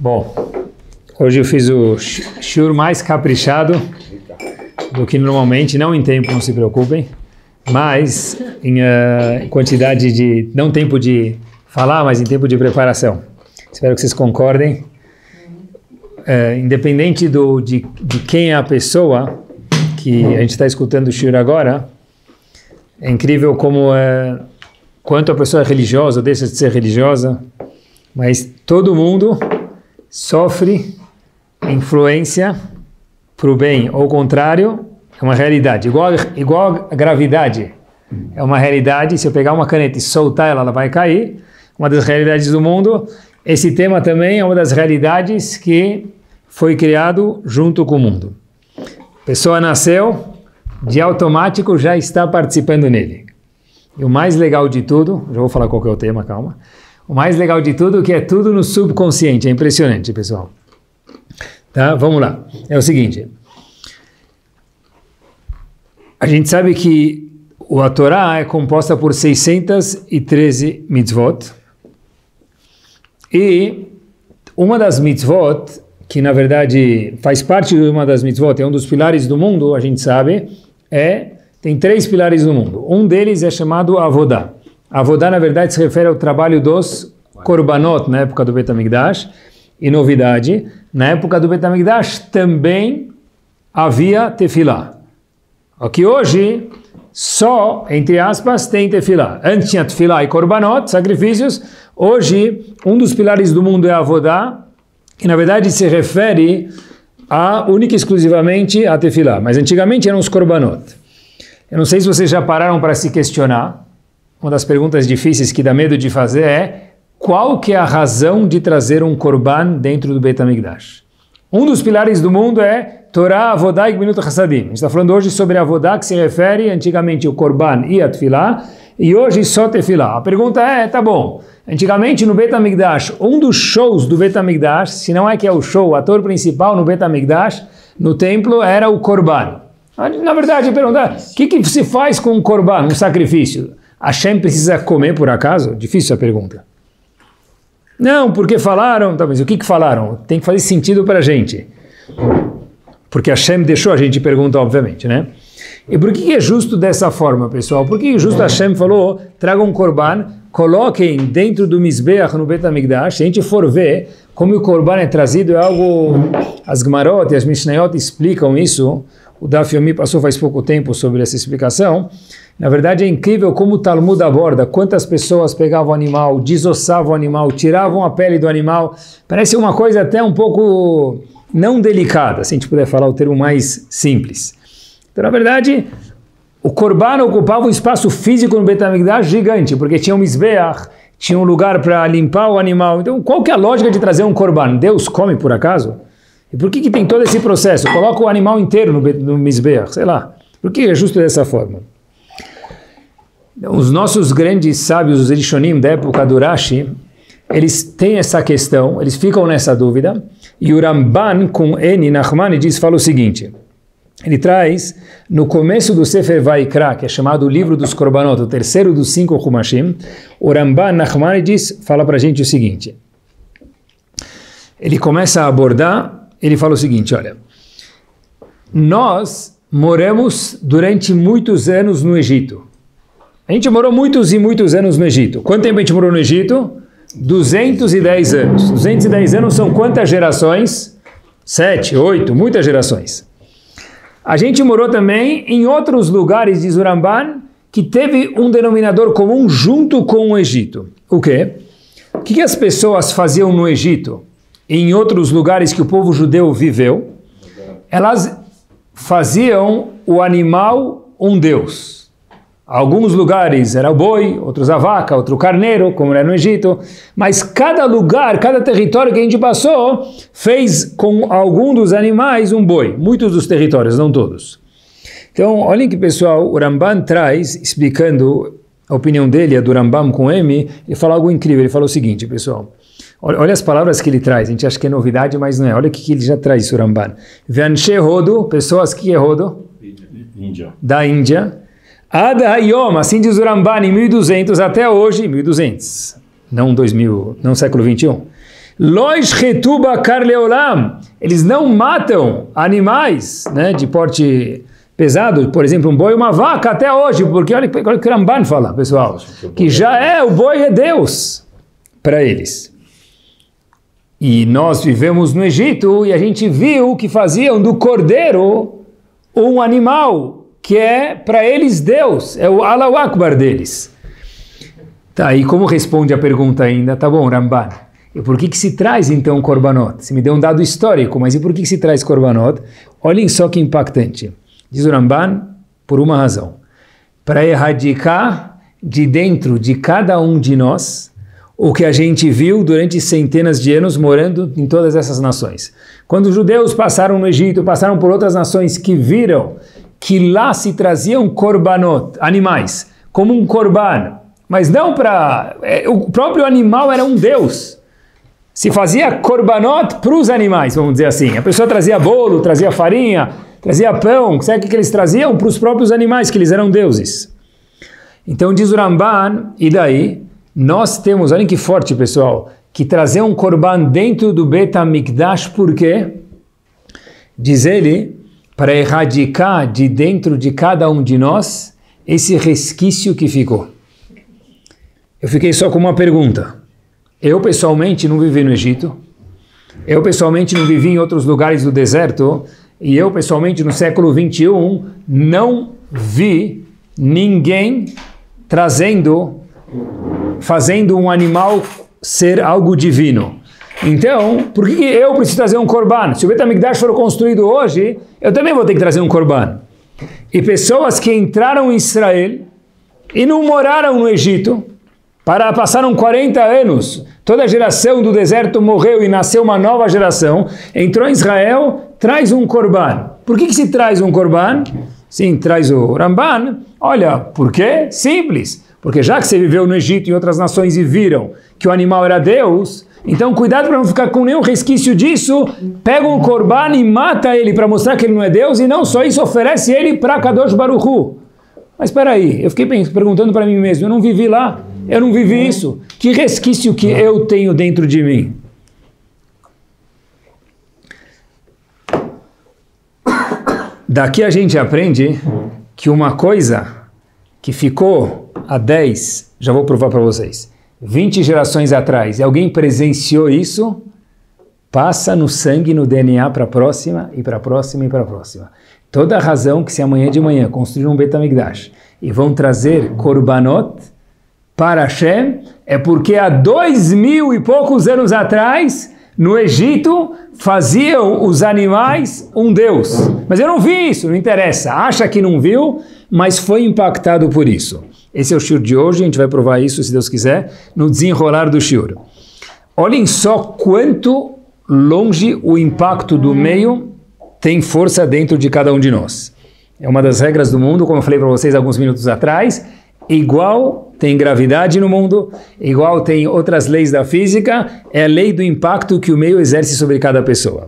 Bom, hoje eu fiz o shiur mais caprichado do que normalmente, não em tempo, não se preocupem, mas em quantidade de, não tempo de falar, mas em tempo de preparação. Espero que vocês concordem. Independente de quem é a pessoa que a gente está escutando o shiur agora, é incrível como quanto a pessoa é religiosa ou deixa de ser religiosa, mas todo mundo sofre influência para o bem ou o contrário, é uma realidade. Igual a gravidade é uma realidade, se eu pegar uma caneta e soltar ela, ela vai cair. Uma das realidades do mundo. Esse tema também é uma das realidades que foi criado junto com o mundo. A pessoa nasceu, de automático já está participando nele. E o mais legal de tudo, já vou falar qual que é o tema, calma. O mais legal de tudo é que é tudo no subconsciente, é impressionante, pessoal. Tá, vamos lá. É o seguinte, a gente sabe que a Torá é composta por 613 mitzvot, e uma das mitzvot, que na verdade faz parte de uma das mitzvot, é um dos pilares do mundo, a gente sabe, tem 3 pilares no mundo. Um deles é chamado Avodá. Avodá, na verdade, se refere ao trabalho dos Korbanot, na época do Beit HaMikdash. E novidade, na época do Beit HaMikdash também havia Tefilá. Aqui hoje, só, entre aspas, tem Tefilá. Antes tinha Tefilá e Korbanot, sacrifícios. Hoje, um dos pilares do mundo é Avodá, que na verdade se refere única e exclusivamente a Tefilá. Mas antigamente eram os Korbanot. Eu não sei se vocês já pararam para se questionar. Uma das perguntas difíceis que dá medo de fazer é qual que é a razão de trazer um Korban dentro do Beit HaMikdash? Um dos pilares do mundo é Torá, Avodá e Gminut Chassadim. A gente está falando hoje sobre Avodá, que se refere antigamente ao Korban e a Tefilá, e hoje só Tefilá. A pergunta tá bom, antigamente no Beit HaMikdash, um dos shows do Beit HaMikdash, se não é que é o show, o ator principal no Beit HaMikdash, no templo, era o Korban. Na verdade, a pergunta é, o que se faz com um Korban, um sacrifício? Hashem precisa comer por acaso? Difícil a pergunta. Não, porque falaram, tá, mas o que falaram? Tem que fazer sentido para a gente. Porque Hashem deixou a gente perguntar, obviamente, né? E por que é justo dessa forma, pessoal? Por que justo Hashem falou, tragam um Korban, coloquem dentro do Mizbeach no Beit HaMikdash? Se a gente for ver como o Korban é trazido, é algo... As Gemarot e as Mishnayot explicam isso. O Daf Yomi passou faz pouco tempo sobre essa explicação. Na verdade é incrível como o Talmud aborda quantas pessoas pegavam o animal, desossavam o animal, tiravam a pele do animal. Parece uma coisa até um pouco não delicada, se a gente puder falar o termo mais simples. Então, na verdade, o Korban ocupava um espaço físico no Beit HaMikdash gigante, porque tinha um Mizbeach, tinha um lugar para limpar o animal. Então, qual que é a lógica de trazer um Korban? Deus come por acaso? E por que tem todo esse processo? Coloca o animal inteiro no Mizbeach, sei lá. Por que é justo dessa forma? Os nossos grandes sábios, os Rishonim da época do Rashi, eles têm essa questão, eles ficam nessa dúvida, e o Ramban, com Eni Nachmanides, fala o seguinte, ele traz, no começo do Sefer Vaikra, que é chamado o livro dos Korbanot, o terceiro dos 5 Humashim, o Ramban Nachmanides fala para a gente o seguinte, ele começa a abordar, ele fala o seguinte, olha, nós moramos durante muitos anos no Egito. A gente morou muitos e muitos anos no Egito. Quanto tempo a gente morou no Egito? 210 anos. 210 anos são quantas gerações? 7, 8, muitas gerações. A gente morou também em outros lugares de Zuramban que teve um denominador comum junto com o Egito. O quê? O que as pessoas faziam no Egito e em outros lugares que o povo judeu viveu? Elas faziam o animal um deus. Alguns lugares era o boi, outros a vaca, outro o carneiro, como era no Egito. Mas cada lugar, cada território que a gente passou, fez com algum dos animais um boi. Muitos dos territórios, não todos. Então, olhem que pessoal, o Ramban traz, explicando a opinião dele, a do Rambam com M, ele fala algo incrível. Ele fala o seguinte, pessoal. Olha as palavras que ele traz. A gente acha que é novidade, mas não é. Olha o que ele já traz, o Ramban. Ve'anshe Hodo, pessoas que é Hodo? Índia. Da Índia. Ad Hayom, assim diz o Ramban, em 1200 até hoje, 1200, não 2000, não século 21. Lois retuba carleolam. Eles não matam animais, né, de porte pesado, por exemplo, um boi e uma vaca até hoje, porque olha o que o Ramban fala, pessoal, que já o boi é Deus para eles. E nós vivemos no Egito e a gente viu que faziam do cordeiro um animal que é para eles Deus, é o Allahu Akbar deles. Tá, e como responde a pergunta ainda? Tá bom, Ramban. E por que se traz então Korbanot? Você me deu um dado histórico, mas e por que se traz Korbanot? Olhem só que impactante. Diz o Ramban, por uma razão. Para erradicar de dentro de cada um de nós o que a gente viu durante centenas de anos morando em todas essas nações. Quando os judeus passaram no Egito, passaram por outras nações que viram que lá se traziam Korbanot, animais, como um Korban, mas não para... o próprio animal era um deus. Se fazia Korbanot para os animais, vamos dizer assim. A pessoa trazia bolo, trazia farinha, trazia pão. Sabe o que eles traziam? Para os próprios animais, que eles eram deuses. Então diz o Ramban, e daí? Nós temos, olhem que forte, pessoal, que trazer um Korban dentro do Bet HaMikdash, por quê? Diz ele, para erradicar de dentro de cada um de nós esse resquício que ficou. Eu fiquei só com uma pergunta. Eu, pessoalmente, não vivi no Egito. Eu, pessoalmente, não vivi em outros lugares do deserto. E eu, pessoalmente, no século 21, não vi ninguém fazendo um animal ser algo divino. Então, por que eu preciso trazer um Korban? Se o Bet HaMikdash for construído hoje, eu também vou ter que trazer um Korban. E pessoas que entraram em Israel e não moraram no Egito, passaram 40 anos, toda a geração do deserto morreu e nasceu uma nova geração, entrou em Israel, traz um Korban. Por que se traz um Korban? Sim, traz o Ramban. Olha, por quê? Simples. Porque já que você viveu no Egito e em outras nações e viram que o animal era Deus, então cuidado para não ficar com nenhum resquício disso, pega um Korban e mata ele para mostrar que ele não é Deus, e não só isso, oferece ele para Kadosh Baruch Hu. Mas espera aí, eu fiquei perguntando para mim mesmo, eu não vivi lá, eu não vivi isso, que resquício que eu tenho dentro de mim? Daqui a gente aprende que uma coisa que ficou há 10, já vou provar para vocês, 20 gerações atrás, e alguém presenciou isso, passa no sangue, no DNA para a próxima, e para a próxima, e para a próxima. Toda a razão que se amanhã de manhã construir um Bet HaMikdash e vão trazer Korbanot para Hashem, é porque há 2000 e poucos anos atrás, no Egito, faziam os animais um deus. Mas eu não vi isso, não interessa. Acha que não viu, mas foi impactado por isso. Esse é o shiur de hoje, a gente vai provar isso, se Deus quiser, no desenrolar do shiur. Olhem só quanto longe o impacto do meio tem força dentro de cada um de nós. É uma das regras do mundo, como eu falei para vocês alguns minutos atrás, igual tem gravidade no mundo, igual tem outras leis da física, é a lei do impacto que o meio exerce sobre cada pessoa.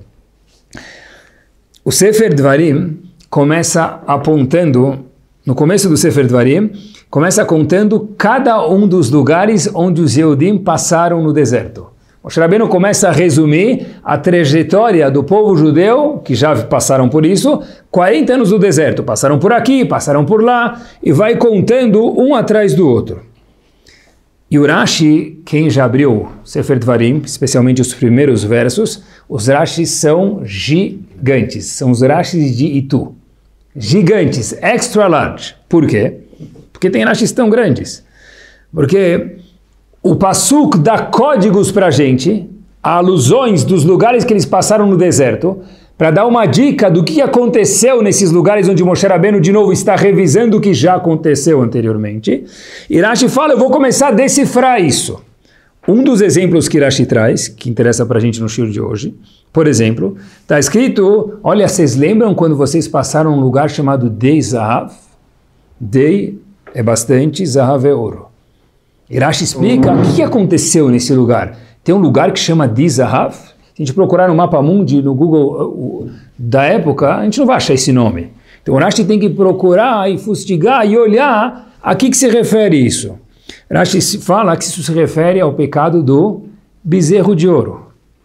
O Sefer Dvarim começa apontando, no começo do Sefer Dvarim, começa contando cada um dos lugares onde os Yehudim passaram no deserto. Moshe Rabbeinu começa a resumir a trajetória do povo judeu, que já passaram por isso, 40 anos do deserto. Passaram por aqui, passaram por lá, e vai contando um atrás do outro. E o Rashi, quem já abriu Sefer Dvarim, especialmente os primeiros versos, os Rashis são gigantes, são os Rashis de Itu. Gigantes, extra large. Por quê? Porque tem Rashis tão grandes. Porque o Pasuk dá códigos para a gente, alusões dos lugares que eles passaram no deserto, para dar uma dica do que aconteceu nesses lugares onde Moshe Rabbeinu de novo está revisando o que já aconteceu anteriormente. E Rashi fala, eu vou começar a decifrar isso. Um dos exemplos que Rashi traz, que interessa para a gente no shiur de hoje, por exemplo, está escrito, olha, vocês lembram quando vocês passaram um lugar chamado Dei Zahav? Dei é bastante, Zahav é ouro. E Rashi explica o que aconteceu nesse lugar. Tem um lugar que chama Dei Zahav. Se a gente procurar no Mapa Mundi, no Google da época, a gente não vai achar esse nome. Então o Rashi tem que procurar e fustigar e olhar a que se refere isso. Rashi fala que isso se refere ao pecado do bezerro de ouro.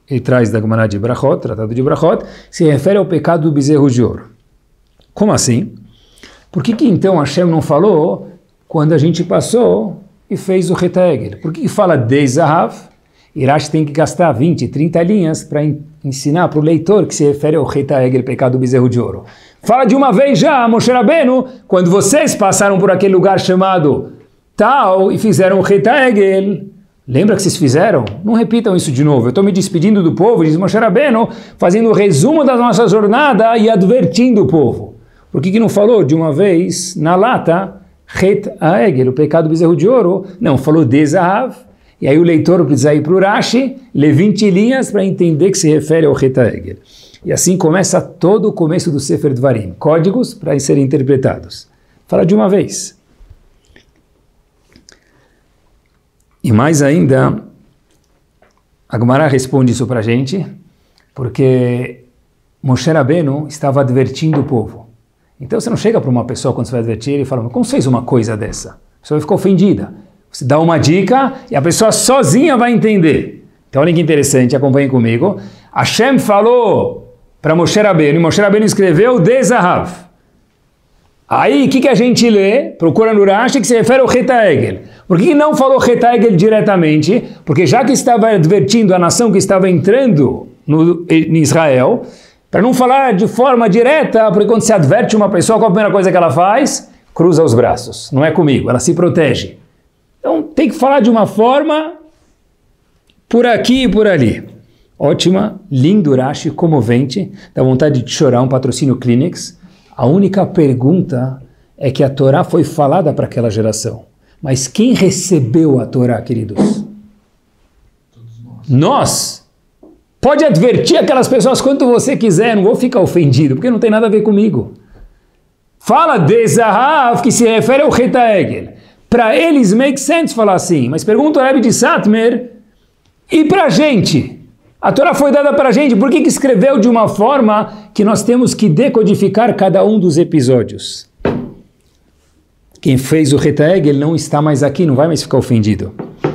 ele traz da Gemara de Brachot, Tratado de Brachot, se refere ao pecado do bezerro de ouro. Como assim? Por que então Hashem não falou quando a gente passou e fez o Retaegel? Por que fala de Zahav? Irash tem que gastar 20, 30 linhas para ensinar para o leitor que se refere ao Retaegel, pecado do bezerro de ouro. Fala de uma vez já, Moshe Rabbeinu, quando vocês passaram por aquele lugar chamado tal e fizeram o Retaegel. Lembra que vocês fizeram? Não repitam isso de novo. Eu estou me despedindo do povo, diz Moshe Rabbeinu, fazendo o resumo da nossa jornada e advertindo o povo. Por que não falou de uma vez na lata Retaegel, o pecado do bezerro de ouro? Não, falou de Zahav. E aí o leitor precisa ir para o Rashi, ler 20 linhas para entender que se refere ao Retaegel. E assim começa todo o começo do Sefer Dvarim, códigos para serem interpretados. Fala de uma vez. E mais ainda, a Gemara responde isso para a gente, porque Moshe Rabbeinu estava advertindo o povo. Então você não chega para uma pessoa quando você vai advertir e fala, como você fez uma coisa dessa? A pessoa vai ficar ofendida. Você dá uma dica e a pessoa sozinha vai entender. Então olha que interessante, acompanhem comigo. Hashem falou para Moshe Rabbeinu, e Moshe Rabbeinu escreveu de Zahav. Aí o que a gente lê? Procura no Rashi que se refere ao Retaegel. Por que não falou Retaegel diretamente? Porque já que estava advertindo a nação que estava entrando em Israel, para não falar de forma direta, porque quando se adverte uma pessoa, qual a primeira coisa que ela faz? Cruza os braços. Não é comigo, ela se protege. Então tem que falar de uma forma por aqui e por ali. Ótima, lindo Rashi, comovente, dá vontade de chorar, um patrocínio Kleenex. A única pergunta é que a Torá foi falada para aquela geração. Mas quem recebeu a Torá, queridos? Nós. Pode advertir aquelas pessoas quanto você quiser, não vou ficar ofendido, porque não tem nada a ver comigo. Fala de Zahav, que se refere ao Retaegel. Para eles make sense falar assim, mas pergunta o Rebbe de Satmer, e para a gente? A Torá foi dada para a gente, por que escreveu de uma forma que nós temos que decodificar cada um dos episódios? Quem fez o Retaegel não está mais aqui, não vai mais ficar ofendido.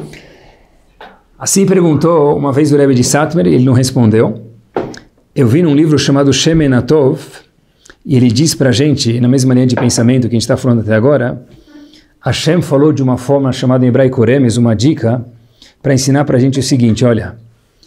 Assim perguntou uma vez o Rebbe de Satmer, ele não respondeu. Eu vi num livro chamado Shemen Atov, e ele diz para a gente, na mesma linha de pensamento que a gente está falando até agora, Hashem falou de uma forma chamada em hebraico Remes, uma dica, para ensinar para a gente o seguinte, olha,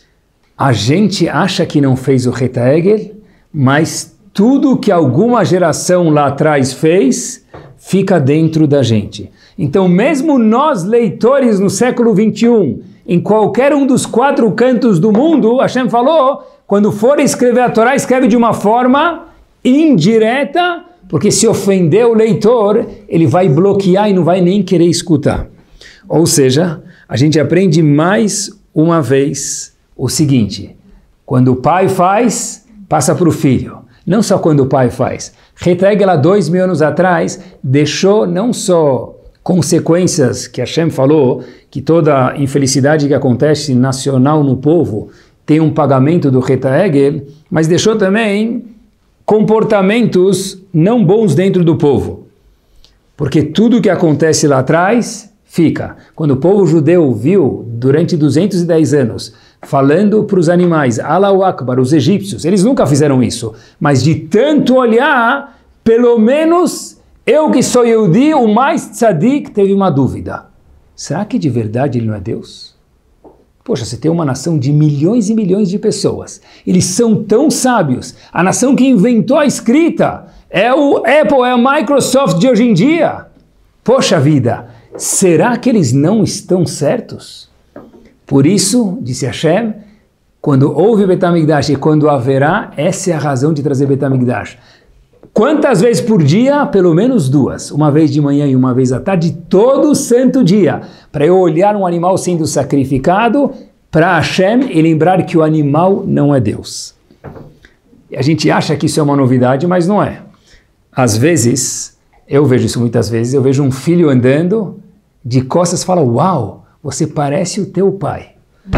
a gente acha que não fez o Retaegel, mas tudo que alguma geração lá atrás fez, fica dentro da gente. Então mesmo nós, leitores no século 21, em qualquer um dos 4 cantos do mundo, Hashem falou, quando for escrever a Torá, escreve de uma forma indireta, porque se ofender o leitor, ele vai bloquear e não vai nem querer escutar. Ou seja, a gente aprende mais uma vez o seguinte, quando o pai faz, passa para o filho. Não só quando o pai faz. Retaegel, há 2000 anos atrás, deixou não só consequências que Hashem falou, que toda infelicidade que acontece nacional no povo tem um pagamento do Retaegel, mas deixou também comportamentos não bons dentro do povo. Porque tudo que acontece lá atrás fica. Quando o povo judeu viu, durante 210 anos, falando para os animais, Allahu Akbar, os egípcios, eles nunca fizeram isso, mas de tanto olhar, pelo menos eu que sou Yehudi, o mais tzadik, teve uma dúvida. Será que de verdade ele não é Deus? Poxa, você tem uma nação de milhões e milhões de pessoas. Eles são tão sábios. A nação que inventou a escrita é o Apple, é a Microsoft de hoje em dia. Poxa vida, será que eles não estão certos? Por isso, disse Hashem, quando houve Beit HaMikdash e quando haverá, essa é a razão de trazer Beit HaMikdash. Quantas vezes por dia? Pelo menos 2. Uma vez de manhã e uma vez à tarde, todo santo dia. Para eu olhar um animal sendo sacrificado, para Hashem e lembrar que o animal não é Deus. E a gente acha que isso é uma novidade, mas não é. Às vezes, eu vejo isso muitas vezes, eu vejo um filho andando, de costas fala, uau, você parece o teu pai.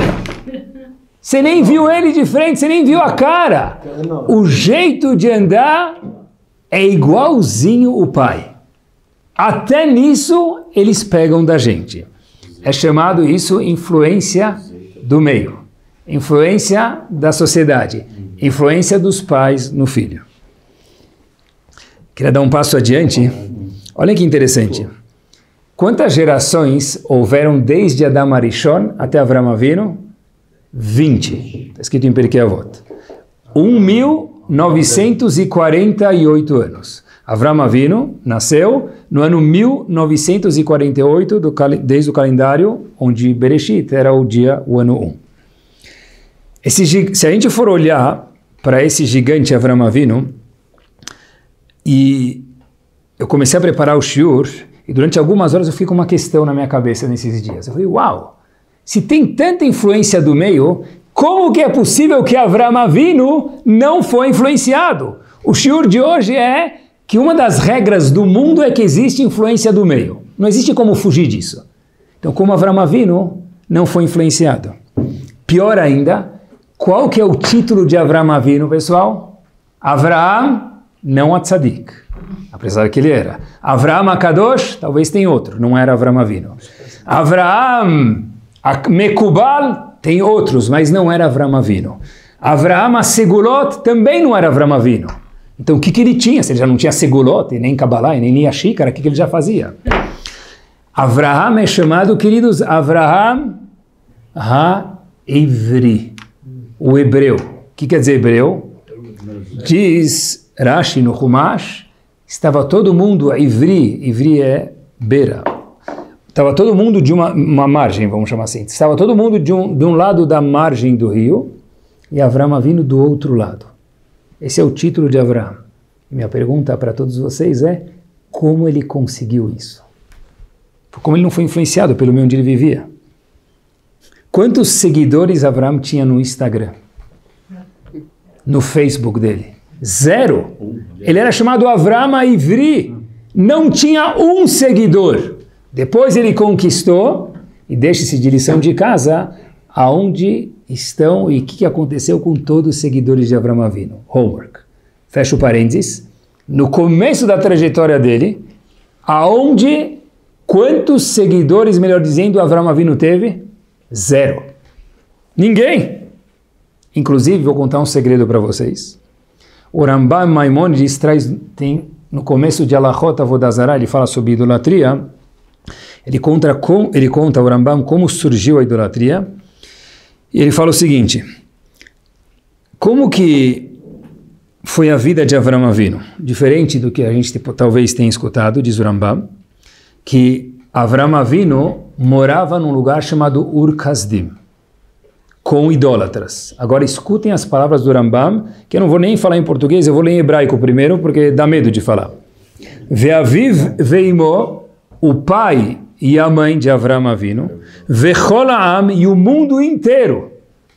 Você nem viu ele de frente, você nem viu a cara. O jeito de andar é igualzinho o pai. Até nisso eles pegam da gente. É chamado isso influência do meio. influência da sociedade, influência dos pais no filho. Queria dar um passo adiante. Olha que interessante. Quantas gerações houveram desde Adam Arishon até Avram Avinu? 20. Está escrito em Pirkei Avot. 1.948 anos. Avram Avinu nasceu no ano 1948, desde o calendário onde Bereshit era o ano 1. Se a gente for olhar para esse gigante Avram Avinu, e eu comecei a preparar o shiur, e durante algumas horas eu fiquei com uma questão na minha cabeça nesses dias. Eu falei, uau, se tem tanta influência do meio, como que é possível que Avram Avinu não foi influenciado? O shiur de hoje é que uma das regras do mundo é que existe influência do meio. Não existe como fugir disso. Então, como Avram Avinu não foi influenciado. Pior ainda, qual que é o título de Avram Avinu, pessoal? Avraham, não a Tzadik. Apesar que ele era. Avraham HaKadosh, talvez tem outro, não era Avram Avinu. Avraham Mekubal, tem outros, mas não era Avram Avinu. Avraham HaSegulot, também não era Avram Avinu. Então o que ele tinha? Se ele já não tinha Segulot, e nem Kabbalah, e nem lia Shikara, o que ele já fazia? Avraham é chamado, queridos, Avraham HaIvri, o hebreu. O que quer dizer hebreu? Diz Rashi no Humash, estava todo mundo, Ivri é beira, estava todo mundo de uma margem, vamos chamar assim, estava todo mundo de um lado da margem do rio, e Avram Avinu do outro lado. Esse é o título de Avraham. Minha pergunta para todos vocês é, como ele conseguiu isso? Como ele não foi influenciado pelo meio onde ele vivia? Quantos seguidores Avraham tinha no Instagram? No Facebook dele? 0. Ele era chamado Avraham HaIvri. Não tinha um seguidor. Depois ele conquistou, e deixe-se de lição de casa, aonde estão e o que aconteceu com todos os seguidores de Avram Avinu. Homework. Fecha o parênteses. No começo da trajetória dele, quantos seguidores, melhor dizendo, Avram Avinu teve? 0. Ninguém. Inclusive, vou contar um segredo para vocês. O Rambam Maimonides tem no começo de Alachot Avodah Zarah, ele fala sobre idolatria. Ele conta o Rambam como surgiu a idolatria. E ele fala o seguinte, como que foi a vida de Avram Avinu? Diferente do que a gente talvez tenha escutado, diz o Rambam, que Avram Avinu morava num lugar chamado Ur Kasdim, com idólatras. Agora escutem as palavras do Rambam, que eu não vou nem falar em português, eu vou ler em hebraico primeiro, porque dá medo de falar. Ve'aviv ve'imo, o pai e a mãe de Avram Avinu, Vechol Ha'am, e o mundo inteiro,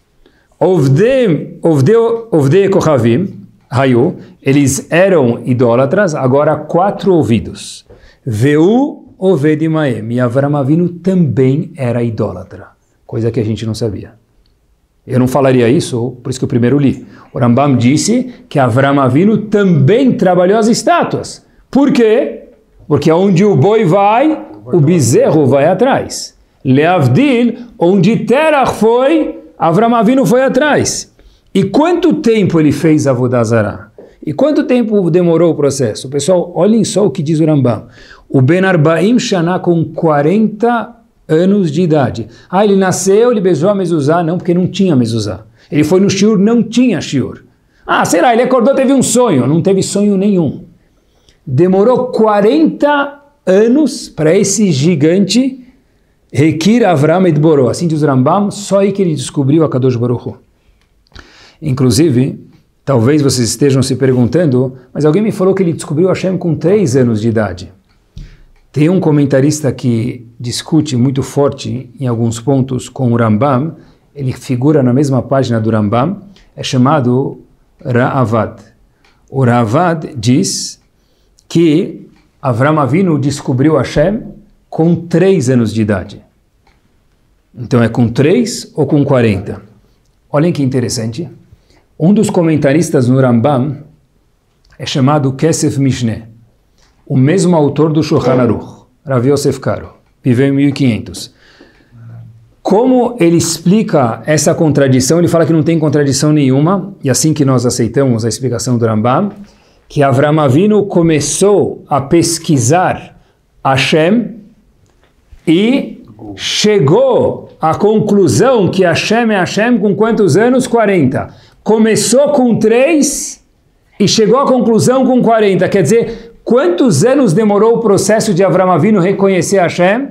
Ovdei Kochavim, Hayu, eles eram idólatras, agora 4 ouvidos. Veu Oved Imaem, e Avram Avinu também era idólatra, coisa que a gente não sabia. Eu não falaria isso, por isso que eu primeiro li. O Rambam disse que Avram Avinu também trabalhou as estátuas. Por quê? Porque onde o boi vai, o bezerro vai atrás. Leavdil, onde Terach foi, Avram Avinu foi atrás. E quanto tempo ele fez Avodah Zarah? E quanto tempo demorou o processo? Pessoal, olhem só o que diz o Rambam. O Ben Arbaim Shana com 40 anos de idade. Ele nasceu, ele beijou a mezuzá. Não, porque não tinha mezuzá. Ele foi no shiur, não tinha shiur. Será? Ele acordou, teve um sonho. Não teve sonho nenhum. Demorou 40 anos para esse gigante Hekir Avram et Boró. Assim diz o Rambam, só aí que ele descobriu a Kadosh Baruch Hu. Inclusive, talvez vocês estejam se perguntando, mas alguém me falou que ele descobriu Hashem com 3 anos de idade. Tem um comentarista que discute muito forte em alguns pontos com o Rambam, ele figura na mesma página do Rambam, é chamado Ra'avad. O Ra'avad diz que Avram Avinu descobriu Hashem com 3 anos de idade. Então é com 3 ou com 40? Olhem que interessante. Um dos comentaristas no Rambam é chamado Kesef Mishneh, o mesmo autor do Shulchan Aruch, Rav Yosef Karo, viveu em 1500. Como ele explica essa contradição? Ele fala que não tem contradição nenhuma, e assim que nós aceitamos a explicação do Rambam, que Avraham Avinu começou a pesquisar Hashem e chegou à conclusão que Hashem é Hashem com quantos anos? 40. Começou com 3 e chegou à conclusão com 40. Quer dizer, quantos anos demorou o processo de Avraham Avinu reconhecer Hashem?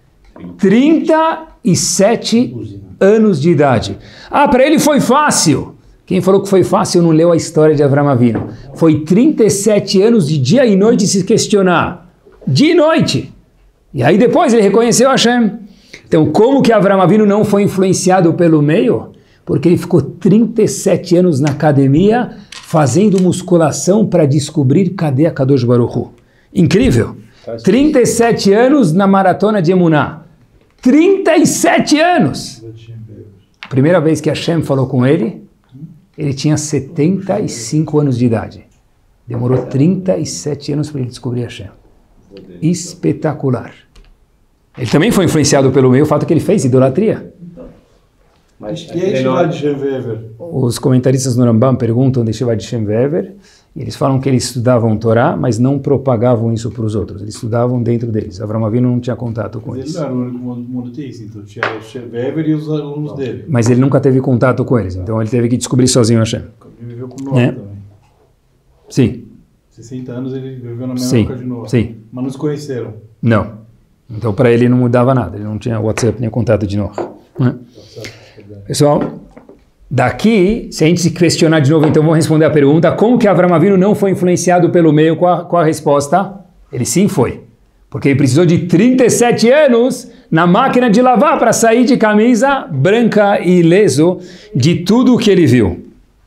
37 anos de idade. Ah, para ele foi fácil. Quem falou que foi fácil não leu a história de Avraham Avinu. Foi 37 anos de dia e noite se questionar. Dia e noite. E aí depois ele reconheceu Hashem. Então, como que Avraham Avinu não foi influenciado pelo meio? Porque ele ficou 37 anos na academia fazendo musculação para descobrir cadê a Kadosh Baruch Hu. Incrível. 37 anos na maratona de Emuná. 37 anos! A primeira vez que Hashem falou com ele, ele tinha 75 anos de idade. Demorou 37 anos para ele descobrir Hashem. Espetacular. Ele também foi influenciado pelo meio, o fato que ele fez idolatria. Mas e a Yeshiva de Shem Ve'ever? Os comentaristas no Rambam perguntam da Yeshiva de Shem Ve'ever, e eles falam que eles estudavam Torá, mas não propagavam isso para os outros. Eles estudavam dentro deles. Avraham Avinu não tinha contato com eles. Ele não era o único monoteísta, então tinha o Shem Ve'ever e os alunos dele. Mas ele nunca teve contato com eles, então ele teve que descobrir sozinho Hashem. Ele viveu com Noah também. Sim. 60 anos ele viveu na mesma época de Noah. Sim. Mas não se conheceram. Não. Então para ele não mudava nada. Ele não tinha WhatsApp nem contato de Noah. Né? Pessoal, daqui, se a gente se questionar de novo, então vamos responder a pergunta, como que Avraham Avinu não foi influenciado pelo meio? Qual a resposta? Ele sim foi. Porque ele precisou de 37 anos na máquina de lavar para sair de camisa branca e ileso de tudo o que ele viu.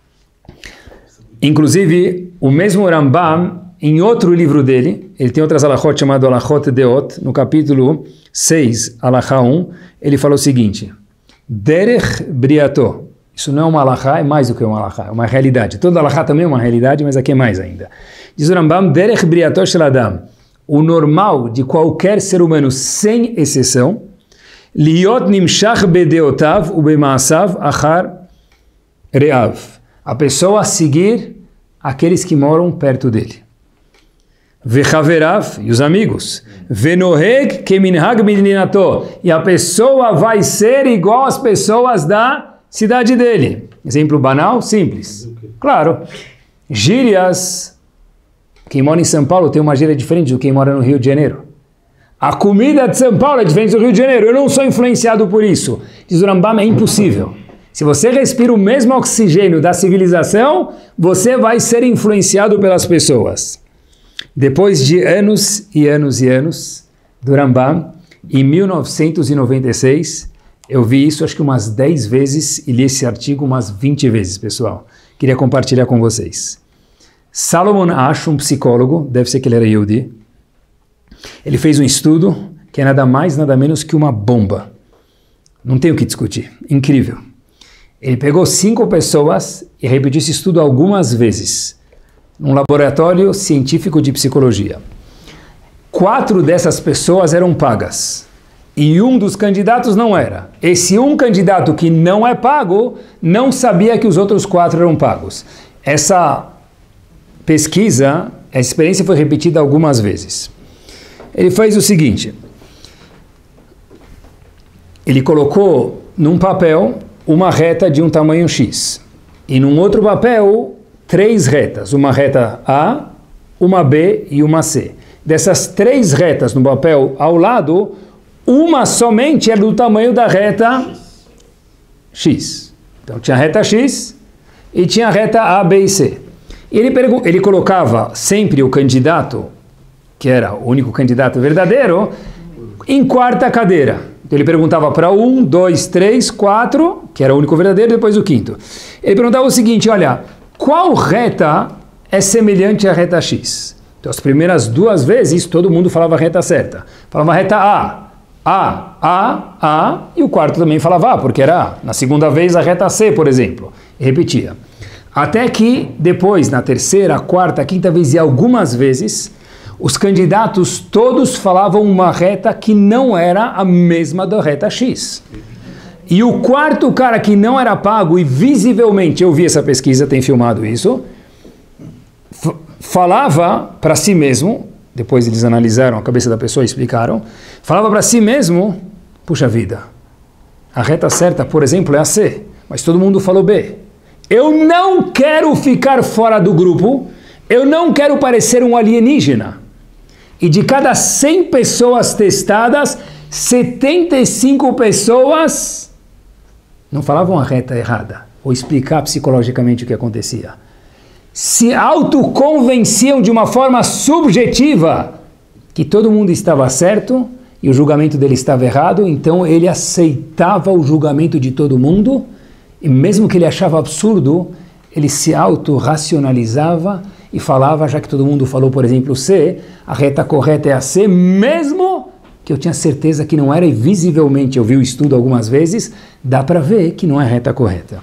Inclusive, o mesmo Rambam, em outro livro dele, ele tem outras alachot chamado Alachot Deot, no capítulo 6, alachá 1, ele fala o seguinte: Derech Briato. Isso não é uma alachá, é mais do que uma alachá, é uma realidade. Toda alachá também é uma realidade, mas aqui é mais ainda. Diz o Rambam, Derech Briato Shel Adam. O normal de qualquer ser humano, sem exceção, Liot Nimshach Bedeotav Ubemaasav Achar Reav. A pessoa a seguir aqueles que moram perto dele. Vechaverav, e os amigos. Venoheg keminhag midinato. E a pessoa vai ser igual às pessoas da cidade dele. Exemplo banal, simples. Claro. Gírias. Quem mora em São Paulo tem uma gíria diferente do quem mora no Rio de Janeiro. A comida de São Paulo é diferente do Rio de Janeiro. Eu não sou influenciado por isso. Diz o Rambam, é impossível. Se você respira o mesmo oxigênio da civilização, você vai ser influenciado pelas pessoas. Depois de anos e anos e anos do Rambam, em 1996, eu vi isso acho que umas 10 vezes e li esse artigo umas 20 vezes, pessoal. Queria compartilhar com vocês. Salomon Asch, um psicólogo, deve ser que ele era Yehudi, ele fez um estudo que é nada mais, nada menos que uma bomba. Não tem o que discutir. Incrível. Ele pegou 5 pessoas e repetiu esse estudo algumas vezes, num laboratório científico de psicologia. 4 dessas pessoas eram pagas, e um dos candidatos não era. Esse um candidato que não é pago, não sabia que os outros 4 eram pagos. Essa pesquisa, a experiência foi repetida algumas vezes. Ele fez o seguinte, ele colocou num papel uma reta de um tamanho X, e num outro papel 3 retas, uma reta A, uma B e uma C. Dessas 3 retas no papel ao lado, uma somente é do tamanho da reta X. Então tinha a reta X e tinha a reta A, B e C. E ele colocava sempre o candidato, que era o único candidato verdadeiro, em 4ª cadeira. Então ele perguntava para 1, 2, 3, 4, que era o único verdadeiro, depois o 5º. Ele perguntava o seguinte, olha, qual reta é semelhante à reta X? Então as primeiras 2 vezes todo mundo falava a reta certa. Falava a reta A, e o quarto também falava A, porque era A. Na segunda vez a reta C, por exemplo. E repetia. Até que depois, na 3ª, 4ª, 5ª vez e algumas vezes, os candidatos todos falavam uma reta que não era a mesma da reta X. E o quarto cara que não era pago, e visivelmente, eu vi essa pesquisa, tem filmado isso, falava para si mesmo, depois eles analisaram a cabeça da pessoa e explicaram, falava para si mesmo, puxa vida, a reta certa, por exemplo, é a C, mas todo mundo falou B. Eu não quero ficar fora do grupo, eu não quero parecer um alienígena. E de cada 100 pessoas testadas, 75 pessoas não falavam a reta errada, ou explicar psicologicamente o que acontecia. Se autoconvenciam de uma forma subjetiva que todo mundo estava certo e o julgamento dele estava errado, então ele aceitava o julgamento de todo mundo, e mesmo que ele achava absurdo, ele se auto-racionalizava e falava, já que todo mundo falou, por exemplo, C, a reta correta é a C, mesmo que eu tinha certeza que não era, e visivelmente eu vi o estudo algumas vezes, dá para ver que não é a reta correta.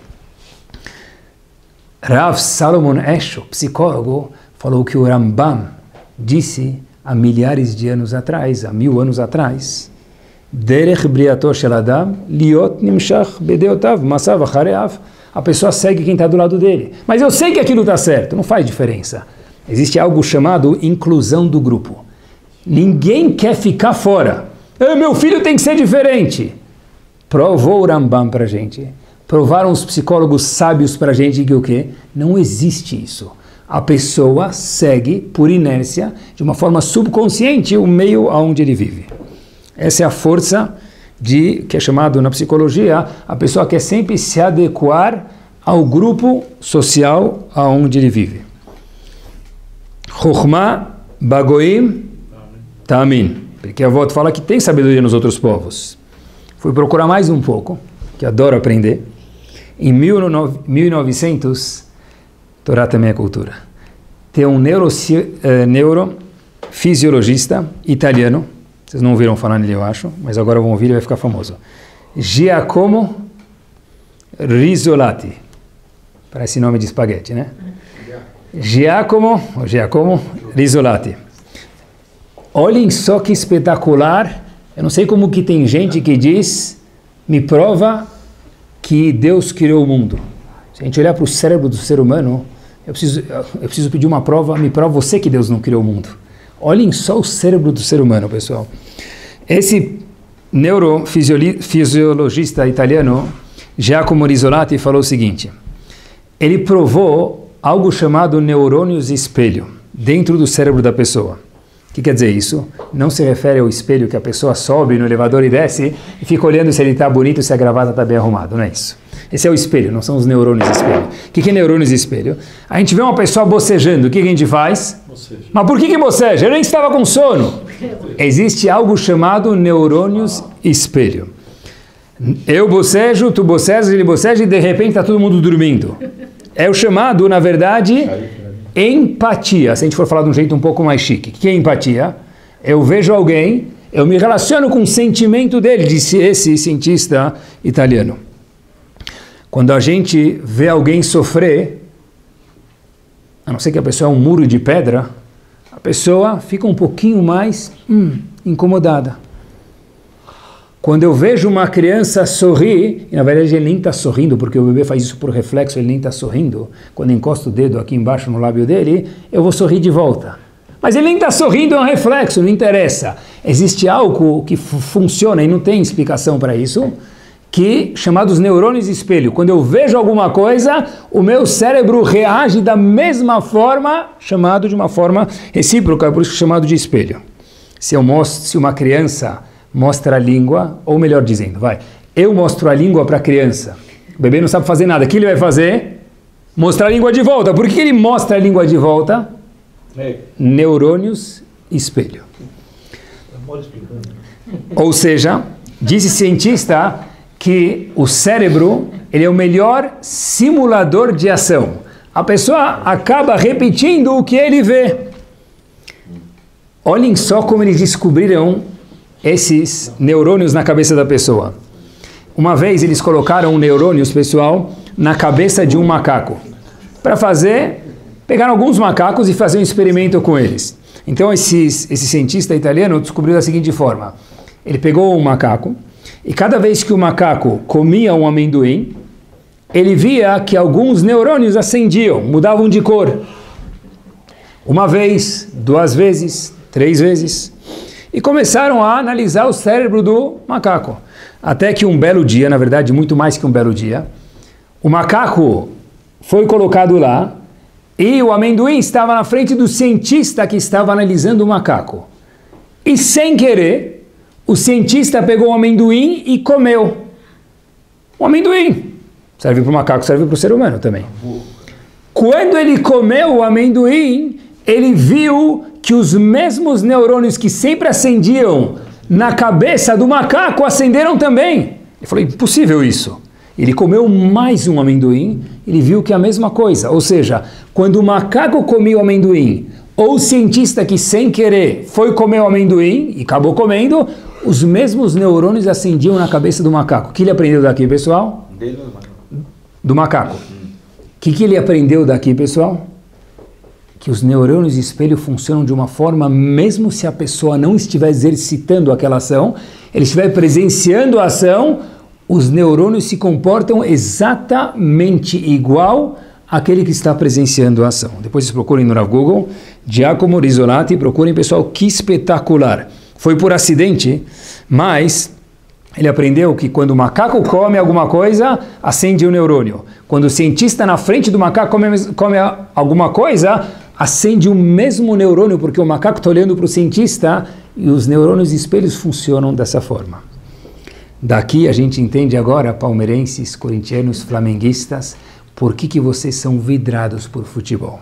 Rav Salomon Esho, psicólogo, falou que o Rambam disse há milhares de anos atrás, há 1000 anos atrás, Derech briato shel adam liot nimshach bedeotav masav achareav. A pessoa segue quem está do lado dele. Mas eu sei que aquilo está certo, não faz diferença. Existe algo chamado inclusão do grupo. Ninguém quer ficar fora. Meu filho tem que ser diferente. Provou o Rambam para a gente. Provaram os psicólogos sábios para a gente que o quê? Não existe isso. A pessoa segue, por inércia, de uma forma subconsciente, o meio aonde ele vive. Essa é a força que é chamado na psicologia, a pessoa quer sempre se adequar ao grupo social aonde ele vive. Chokhmah bagoim tamin. Porque a avó fala que tem sabedoria nos outros povos. Fui procurar mais um pouco, que adoro aprender. Em 1900, Torá também é cultura, tem um neurofisiologista italiano, vocês não ouviram falar nele, eu acho, mas agora vão ouvir e vai ficar famoso. Giacomo Rizzolatti. Parece nome de espaguete, né? Giacomo Rizzolatti. Olhem só que espetacular. Eu não sei como que tem gente que diz, me prova que Deus criou o mundo. Se a gente olhar para o cérebro do ser humano, eu preciso pedir uma prova, me prova você que Deus não criou o mundo. Olhem só o cérebro do ser humano, pessoal. Esse neurofisiologista italiano, Giacomo Rizzolatti, falou o seguinte. Ele provou algo chamado neurônios espelho dentro do cérebro da pessoa. O que quer dizer isso? Não se refere ao espelho que a pessoa sobe no elevador e desce e fica olhando se ele está bonito, se a gravata está bem arrumada. Não é isso. Esse é o espelho, não são os neurônios espelho. O que é neurônios espelho? A gente vê uma pessoa bocejando, o que a gente faz? Boceja. Mas por que boceja? Eu nem estava com sono. Existe algo chamado neurônios espelho. Eu bocejo, tu bocejas, ele boceja e de repente está todo mundo dormindo. É o chamado, na verdade, empatia. Se a gente for falar de um jeito um pouco mais chique. O que é empatia? Eu vejo alguém, eu me relaciono com o sentimento dele, disse esse cientista italiano. Quando a gente vê alguém sofrer, a não ser que a pessoa é um muro de pedra, a pessoa fica um pouquinho mais incomodada. Quando eu vejo uma criança sorrir, e na verdade ele nem está sorrindo, porque o bebê faz isso por reflexo, ele nem está sorrindo, quando eu encosto o dedo aqui embaixo no lábio dele, eu vou sorrir de volta. Mas ele nem está sorrindo, é um reflexo, não interessa. Existe algo que funciona e não tem explicação para isso, que chamados neurônios espelho. Quando eu vejo alguma coisa, o meu cérebro reage da mesma forma, chamado de uma forma recíproca, por isso chamado de espelho. Se uma criança mostra a língua, ou melhor dizendo, eu mostro a língua para a criança, o bebê não sabe fazer nada, o que ele vai fazer? Mostrar a língua de volta. Por que ele mostra a língua de volta? Neurônios espelho. Ou seja, disse cientista que o cérebro ele é o melhor simulador de ação. A pessoa acaba repetindo o que ele vê. Olhem só como eles descobriram esses neurônios na cabeça da pessoa. Uma vez eles colocaram neurônios, pessoal, na cabeça de um macaco. Para pegaram alguns macacos e fazer um experimento com eles. Então esse cientista italiano descobriu da seguinte forma. Ele pegou um macaco E cada vez que o macaco comia um amendoim, ele via que alguns neurônios acendiam, mudavam de cor. Uma vez, 2 vezes, 3 vezes. E começaram a analisar o cérebro do macaco. Até que um belo dia, na verdade muito mais que um belo dia, o macaco foi colocado lá e o amendoim estava na frente do cientista que estava analisando o macaco. E sem querer, o cientista pegou o amendoim e comeu. O amendoim serve para o macaco, serve para o ser humano também. Quando ele comeu o amendoim, ele viu que os mesmos neurônios que sempre acendiam na cabeça do macaco acenderam também. Ele falou, impossível isso. Ele comeu mais um amendoim, ele viu que é a mesma coisa. Ou seja, quando o macaco comia o amendoim, ou o cientista que sem querer foi comer o amendoim e acabou comendo, os mesmos neurônios acendiam na cabeça do macaco. O que ele aprendeu daqui, pessoal? Do macaco. O que ele aprendeu daqui, pessoal? Que os neurônios de espelho funcionam de uma forma, mesmo se a pessoa não estiver exercitando aquela ação, ele estiver presenciando a ação, os neurônios se comportam exatamente igual àquele que está presenciando a ação. Depois vocês procurem no Google, Giacomo Rizzolatti, procurem, pessoal, que espetacular. Foi por acidente, mas ele aprendeu que quando o macaco come alguma coisa, acende um neurônio. Quando o cientista na frente do macaco come alguma coisa, acende o mesmo neurônio, porque o macaco está olhando para o cientista e os neurônios espelhos funcionam dessa forma. Daqui a gente entende agora, palmeirenses, corintianos, flamenguistas, por que vocês são vidrados por futebol.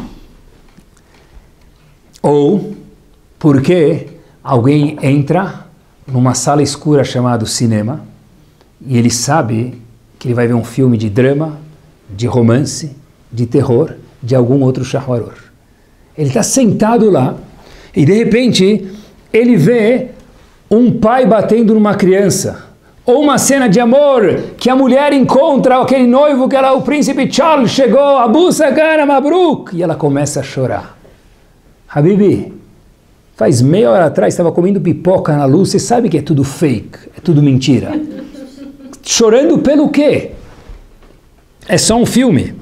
Ou por que alguém entra numa sala escura chamada cinema e ele sabe que ele vai ver um filme de drama, de romance, de terror, de algum outro charwaror. Ele está sentado lá e de repente ele vê um pai batendo numa criança. Ou uma cena de amor que a mulher encontra aquele noivo que o príncipe Charles chegou, Abu Sagana Mabruk, e ela começa a chorar. Habibi, faz meia hora atrás estava comendo pipoca na luz, você sabe que é tudo fake, é tudo mentira. Chorando pelo quê? É só um filme.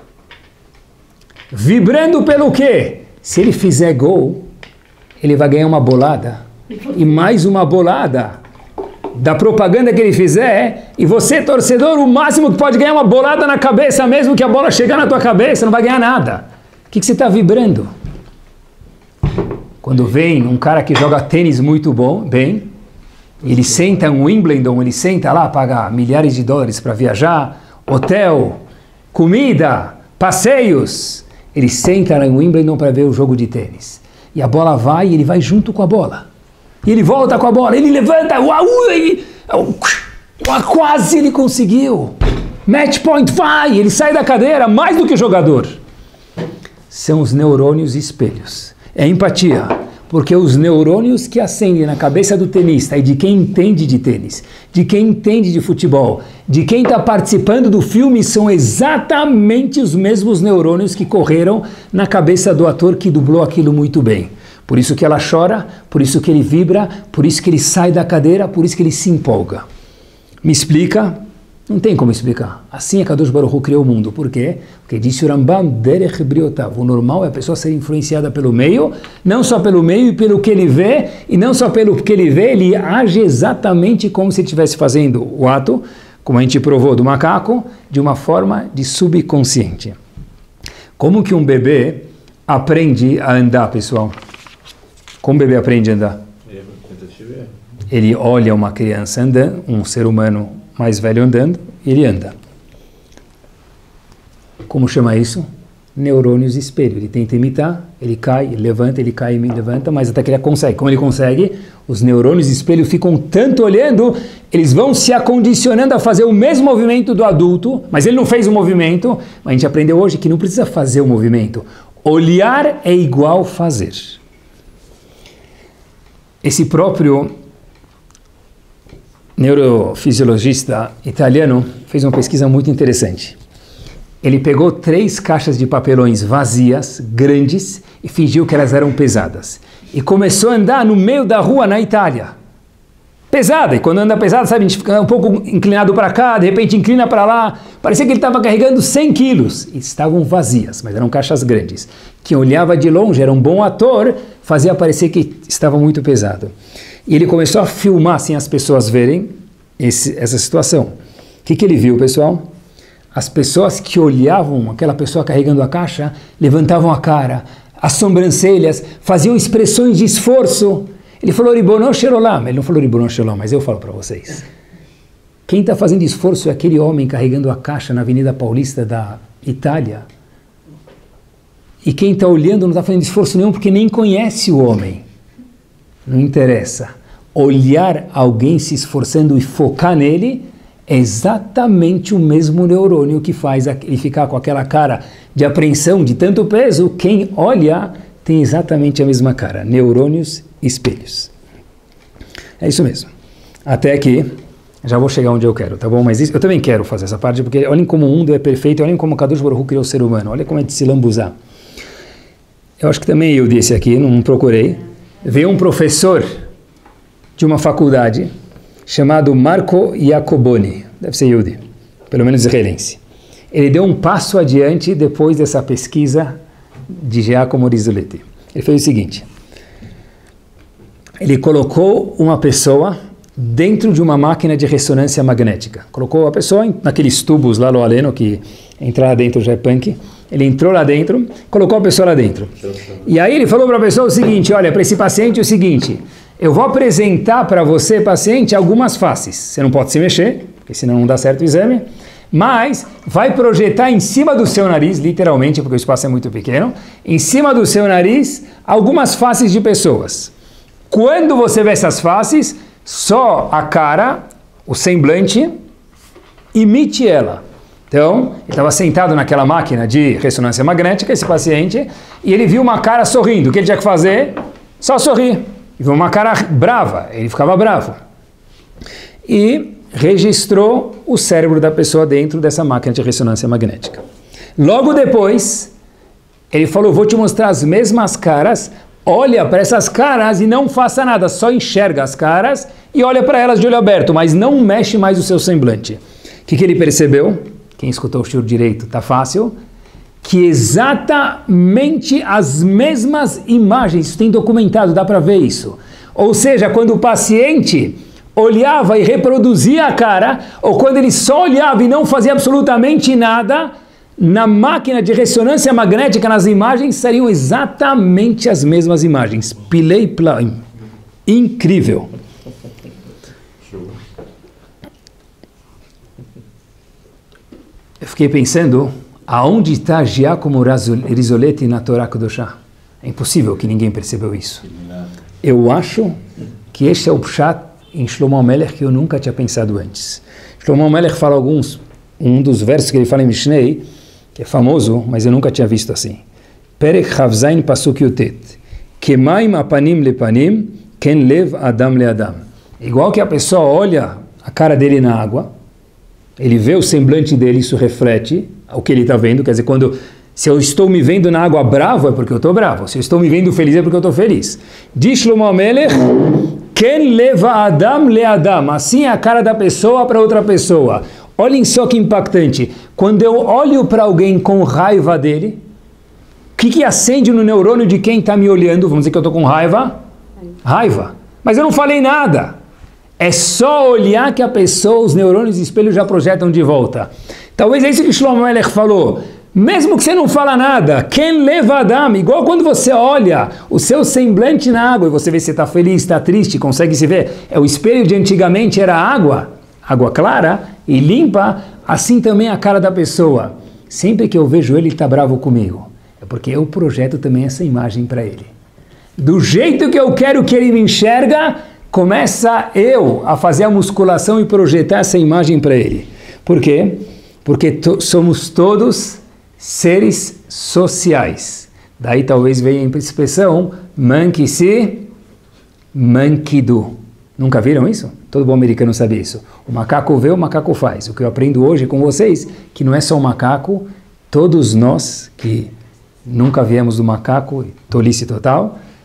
Vibrando pelo quê? Se ele fizer gol, ele vai ganhar uma bolada. E mais uma bolada da propaganda que ele fizer, e você, torcedor, o máximo que pode ganhar é uma bolada na cabeça, mesmo que a bola chegar na tua cabeça, não vai ganhar nada. O que você está vibrando? Quando vem um cara que joga tênis muito bem, ele senta em Wimbledon, ele senta lá, paga milhares de dólares para viajar, hotel, comida, passeios, ele senta lá em Wimbledon para ver o jogo de tênis. E a bola vai e ele vai junto com a bola. E ele volta com a bola, ele levanta, quase ele conseguiu. Match point vai, ele sai da cadeira, mais do que jogador. São os neurônios espelhos. É empatia, porque os neurônios que acendem na cabeça do tenista e de quem entende de tênis, de quem entende de futebol, de quem está participando do filme, são exatamente os mesmos neurônios que correram na cabeça do ator que dublou aquilo muito bem. Por isso que ela chora, por isso que ele vibra, por isso que ele sai da cadeira, por isso que ele se empolga. Me explica? Não tem como explicar. Assim a Kadosh Baruch Hu criou o mundo. Por quê? Porque disse o Rambam, Derech Briotav. O normal é a pessoa ser influenciada pelo meio, não só pelo meio e pelo que ele vê, e não só pelo que ele vê, ele age exatamente como se estivesse fazendo o ato, como a gente provou do macaco, de uma forma de subconsciente. Como que um bebê aprende a andar, pessoal? Como o bebê aprende a andar? Ele olha uma criança andando, um ser humano mais velho andando, e ele anda. Como chama isso? Neurônios espelho. Ele tenta imitar, ele cai, ele levanta, ele cai, ele levanta, mas até que ele consegue. Como ele consegue, os neurônios espelho ficam tanto olhando, eles vão se acondicionando a fazer o mesmo movimento do adulto, mas ele não fez o movimento, mas a gente aprendeu hoje que não precisa fazer o movimento. Olhar é igual fazer. Esse próprio neurofisiologista italiano fez uma pesquisa muito interessante. Ele pegou 3 caixas de papelões vazias, grandes, e fingiu que elas eram pesadas. E começou a andar no meio da rua na Itália. pesada. E quando anda pesada, sabe, a gente fica um pouco inclinado para cá, de repente inclina para lá. Parecia que ele estava carregando 100 quilos. E estavam vazias, mas eram caixas grandes. Quem olhava de longe, era um bom ator, fazia parecer que estava muito pesado. E ele começou a filmar, assim, as pessoas verem essa situação. O que ele viu, pessoal? As pessoas que olhavam aquela pessoa carregando a caixa, levantavam a cara, as sobrancelhas, faziam expressões de esforço. Ele falou, Ribono Shel Olam. Ele não falou Ribono Shel Olam, mas eu falo para vocês. Quem está fazendo esforço é aquele homem carregando a caixa na Avenida Paulista da Itália. E quem está olhando não está fazendo esforço nenhum porque nem conhece o homem. Não interessa. Olhar alguém se esforçando e focar nele é exatamente o mesmo neurônio que faz ele ficar com aquela cara de apreensão de tanto peso. Quem olha tem exatamente a mesma cara. Neurônios, espelhos. É isso mesmo. Até aqui, já vou chegar onde eu quero, tá bom? Mas isso, eu também quero fazer essa parte, porque olhem como o mundo é perfeito, olhem como Kadosh Baruch Hu criou o ser humano, olha como é de se lambuzar. Eu acho que também eu disse aqui, não procurei. Veio um professor de uma faculdade chamado Marco Iacoboni, deve ser Yehudi, pelo menos israelense. Ele deu um passo adiante depois dessa pesquisa de Giacomo Rizzolatti. Ele fez o seguinte, ele colocou uma pessoa dentro de uma máquina de ressonância magnética. Colocou a pessoa naqueles tubos lá no aleno, que entrar lá dentro já é punk. Ele entrou lá dentro, colocou a pessoa lá dentro. E aí ele falou para a pessoa o seguinte, olha, para esse paciente o seguinte, eu vou apresentar para você, paciente, algumas faces. Você não pode se mexer, porque senão não dá certo o exame, mas vai projetar em cima do seu nariz, literalmente, porque o espaço é muito pequeno, em cima do seu nariz, algumas faces de pessoas. Quando você vê essas faces, só a cara, o semblante, imite ela. Então, ele estava sentado naquela máquina de ressonância magnética, esse paciente, e ele viu uma cara sorrindo. O que ele tinha que fazer? Só sorrir. E viu uma cara brava, ele ficava bravo. E registrou o cérebro da pessoa dentro dessa máquina de ressonância magnética. Logo depois, ele falou, vou te mostrar as mesmas caras, olha para essas caras e não faça nada, só enxerga as caras e olha para elas de olho aberto, mas não mexe mais o seu semblante. O que ele percebeu? Quem escutou o shiur direito, tá fácil, que exatamente as mesmas imagens, isso tem documentado, dá para ver isso. Ou seja, quando o paciente olhava e reproduzia a cara, ou quando ele só olhava e não fazia absolutamente nada, na máquina de ressonância magnética, nas imagens, seriam exatamente as mesmas imagens. Pilei plaim. Incrível. Eu fiquei pensando, aonde está Giacomo Rizzolatti na Torá Kedoshá? É impossível que ninguém percebeu isso. Eu acho que este é o pshat em Shlomo HaMelech que eu nunca tinha pensado antes. Shlomo HaMelech fala um dos versos que ele fala em Mishnei, que é famoso, mas eu nunca tinha visto assim. Perek Chavzain Pasuk Yutet. Kemaim apanim lepanim, ken lev adam leadam. Igual que a pessoa olha a cara dele na água, ele vê o semblante dele, isso reflete o que ele está vendo. Quer dizer, se eu estou me vendo na água bravo, é porque eu estou bravo. Se eu estou me vendo feliz, é porque eu estou feliz. Diz Shlomo HaMelech, ken leva adam leadam. Assim é a cara da pessoa para outra pessoa. Olhem só que impactante. Quando eu olho para alguém com raiva dele, o que acende no neurônio de quem está me olhando? Vamos dizer que eu estou com raiva? Raiva. Mas eu não falei nada. É só olhar que a pessoa, os neurônios de espelho já projetam de volta. Talvez é isso que Shlomo HaMelech falou. Mesmo que você não fala nada, quem leva Adam, igual quando você olha o seu semblante na água e você vê se está feliz, está triste, consegue se ver. É o espelho de antigamente era água clara e limpa, assim também a cara da pessoa. Sempre que eu vejo ele está bravo comigo. É porque eu projeto também essa imagem para ele. Do jeito que eu quero que ele me enxerga, começa eu a fazer a musculação e projetar essa imagem para ele. Por quê? Porque somos todos seres sociais. Daí talvez venha a expressão manki-si, manki-do. Nunca viram isso? Todo bom americano sabe isso. O macaco vê, o macaco faz. O que eu aprendo hoje com vocês, que não é só o macaco, todos nós que nunca viemos do macaco, tolice total,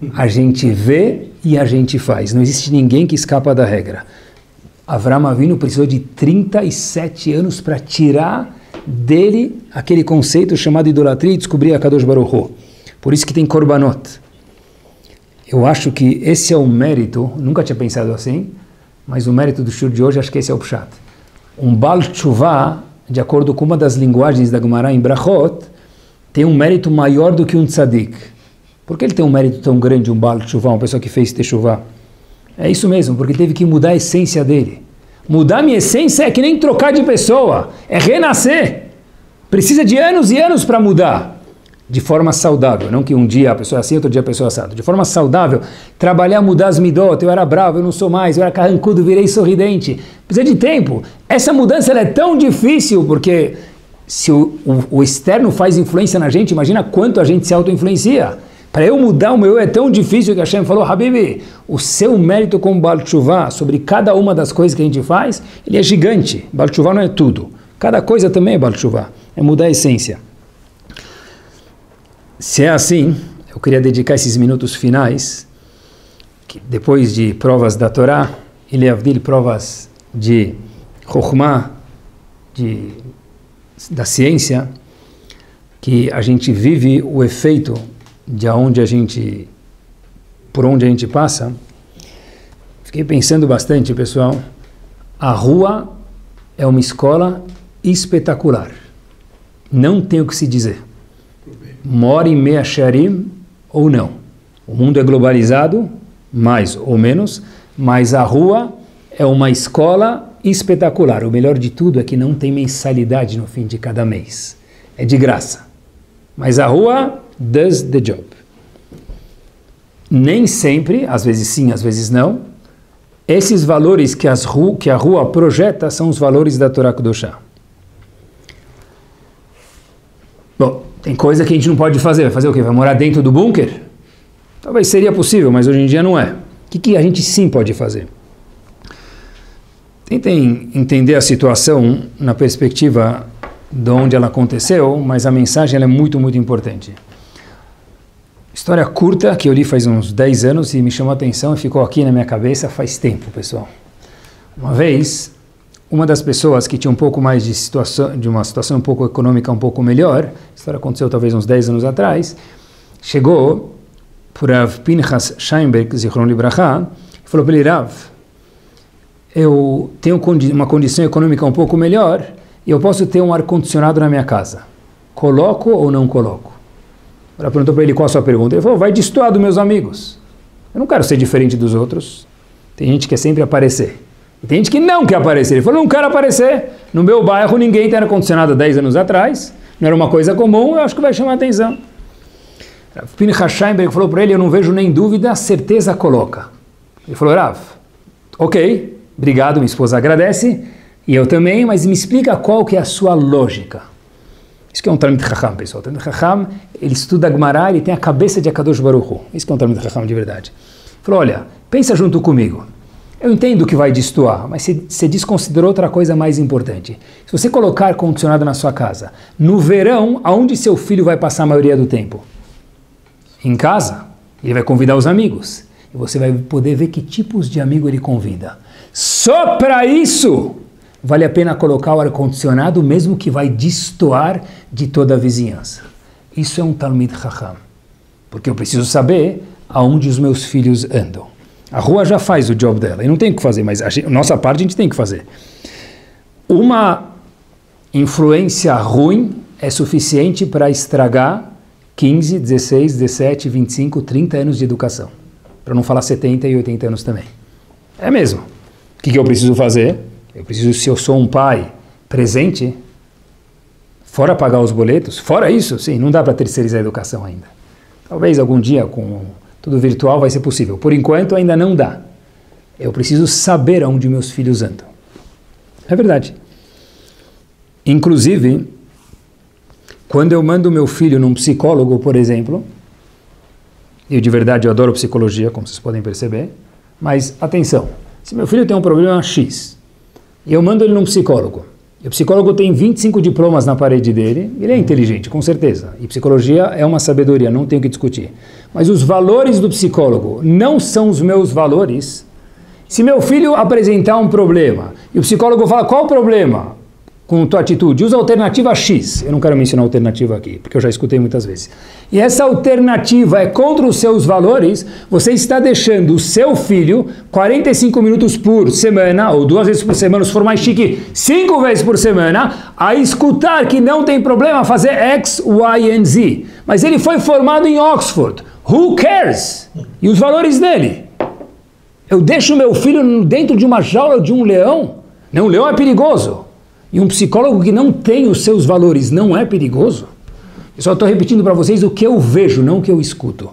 A gente vê e a gente faz. Não existe ninguém que escapa da regra. Avraham Avinu precisou de 37 anos para tirar dele aquele conceito chamado idolatria e descobrir a Kadosh Baruch Hu. Por isso que tem korbanot. Eu acho que esse é o mérito, nunca tinha pensado assim, mas o mérito do shur de hoje, acho que esse é o pshat. Um Baal Tshuva, de acordo com uma das linguagens da Gemara em Brachot, tem um mérito maior do que um tzadik. Por que ele tem um mérito tão grande, um Baal Tshuva, uma pessoa que fez Teshuvah? É isso mesmo, porque teve que mudar a essência dele. Mudar minha essência é que nem trocar de pessoa, é renascer. Precisa de anos e anos para mudar. De forma saudável, não que um dia a pessoa é assim, outro dia a pessoa é assada. De forma saudável, trabalhar, mudar as midot, eu era bravo, eu não sou mais, eu era carrancudo, virei sorridente. Precisa de tempo. Essa mudança ela é tão difícil, porque se o externo faz influência na gente, imagina quanto a gente se auto-influencia. Para eu mudar o meu é tão difícil que Hashem falou, Habibi, o seu mérito como Baal Tshuva sobre cada uma das coisas que a gente faz, ele é gigante. Baal Tshuva não é tudo. Cada coisa também é Baal Tshuva. É mudar a essência. Se é assim, eu queria dedicar esses minutos finais, que depois de provas da Torá, e Leavdil, provas de Chokhmah, da ciência, que a gente vive o efeito de por onde a gente passa. Fiquei pensando bastante, pessoal. A rua é uma escola espetacular. Não tem o que se dizer. Mora em Mea Shearim ou não. O mundo é globalizado, mais ou menos, mas a rua é uma escola espetacular. O melhor de tudo é que não tem mensalidade no fim de cada mês. É de graça. Mas a rua does the job. Nem sempre, às vezes sim, às vezes não, esses valores que a rua projeta são os valores da Torá Kedoshá. Bom, tem coisa que a gente não pode fazer. Vai fazer o quê? Vai morar dentro do bunker? Talvez seria possível, mas hoje em dia não é. O que a gente sim pode fazer? Tentem entender a situação na perspectiva de onde ela aconteceu, mas a mensagem ela é muito, muito importante. História curta que eu li faz uns 10 anos e me chamou a atenção e ficou aqui na minha cabeça faz tempo, pessoal. Uma vez, uma das pessoas que tinha um pouco mais de uma situação um pouco econômica um pouco melhor, a história aconteceu talvez uns 10 anos atrás, chegou por Rav Pinchas Scheinberg, Zichron Libraha, e falou para ele, Rav, eu tenho uma condição econômica um pouco melhor e eu posso ter um ar-condicionado na minha casa. Coloco ou não coloco? Ela perguntou para ele qual a sua pergunta. Ele falou, vai destoar dos meus amigos. Eu não quero ser diferente dos outros. Tem gente que quer sempre aparecer. E tem gente que não quer aparecer. Ele falou, não quero aparecer. No meu bairro ninguém tem ar-condicionado 10 anos atrás. Não era uma coisa comum, eu acho que vai chamar a atenção. Pinchas Scheinberg falou para ele, eu não vejo nem dúvida, certeza coloca. Ele falou, Rav, ok, obrigado, minha esposa agradece. E eu também, mas me explica qual que é a sua lógica. Isso que é um Talmid Chacham, pessoal. O Talmid Chacham, ele estuda Gemara, ele tem a cabeça de Akadosh Baruch Hu. Isso que é um Talmid Chacham de verdade. Ele falou, olha, pensa junto comigo. Eu entendo que vai destoar, mas você desconsiderou outra coisa mais importante. Se você colocar ar-condicionado na sua casa, no verão, aonde seu filho vai passar a maioria do tempo? Em casa. Ele vai convidar os amigos. E você vai poder ver que tipos de amigo ele convida. Só para isso vale a pena colocar o ar-condicionado, mesmo que vai destoar de toda a vizinhança. Isso é um Talmid Chacham. Porque eu preciso saber aonde os meus filhos andam. A rua já faz o job dela, e não tem o que fazer, mas a nossa parte a gente tem que fazer. Uma influência ruim é suficiente para estragar 15, 16, 17, 25, 30 anos de educação. Para não falar 70 e 80 anos também. É mesmo. O que eu preciso fazer? Eu preciso, se eu sou um pai presente, fora pagar os boletos, fora isso, sim, não dá para terceirizar a educação ainda. Talvez algum dia, com tudo virtual, vai ser possível. Por enquanto, ainda não dá. Eu preciso saber aonde meus filhos andam. É verdade. Inclusive, quando eu mando meu filho num psicólogo, por exemplo, eu de verdade eu adoro psicologia, como vocês podem perceber, mas atenção, se meu filho tem um problema X, e eu mando ele num psicólogo, E o psicólogo tem 25 diplomas na parede dele, ele é inteligente, com certeza. E psicologia é uma sabedoria, não tenho que discutir. Mas os valores do psicólogo não são os meus valores. Se meu filho apresentar um problema e o psicólogo fala, qual o problema com tua atitude? Usa a alternativa X. Eu não quero mencionar a alternativa aqui, porque eu já escutei muitas vezes. E essa alternativa é contra os seus valores, você está deixando o seu filho 45 minutos por semana, ou 2 vezes por semana, se for mais chique, 5 vezes por semana, a escutar que não tem problema fazer X, Y e Z. Mas ele foi formado em Oxford. Who cares? E os valores dele? Eu deixo meu filho dentro de uma jaula de um leão? Não, um leão é perigoso. E um psicólogo que não tem os seus valores não é perigoso? Eu só estou repetindo para vocês o que eu vejo, não o que eu escuto.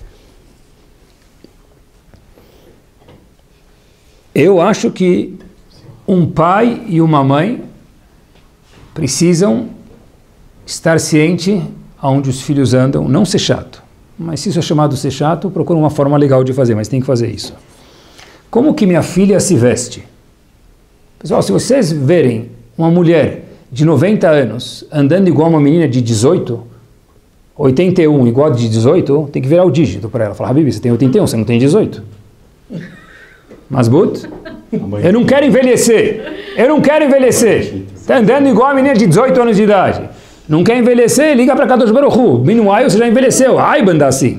Eu acho que um pai e uma mãe precisam estar ciente aonde os filhos andam, não ser chato. Mas se isso é chamado ser chato, procura uma forma legal de fazer, mas tem que fazer isso. Como que minha filha se veste? Pessoal, se vocês verem uma mulher de 90 anos andando igual uma menina de 18, 81 igual de 18, tem que virar o dígito para ela. Falar, Habibi, você tem 81, você não tem 18. Mas, eu não quero envelhecer. Eu não quero envelhecer. Está andando igual a menina de 18 anos de idade. Não quer envelhecer? Liga para Kadosh Baruch Hu. Meanwhile, você já envelheceu. Ai, banda assim.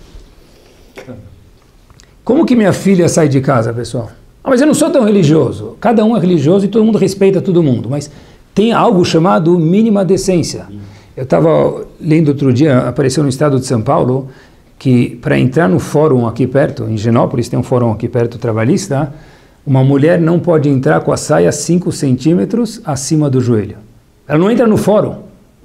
Como que minha filha sai de casa, pessoal? Mas eu não sou tão religioso. Cada um é religioso e todo mundo respeita todo mundo. Mas tem algo chamado mínima decência. Eu estava lendo outro dia, apareceu no estado de São Paulo, que para entrar no fórum aqui perto, em Genópolis, tem um fórum aqui perto trabalhista, uma mulher não pode entrar com a saia 5 centímetros acima do joelho. Ela não entra no fórum.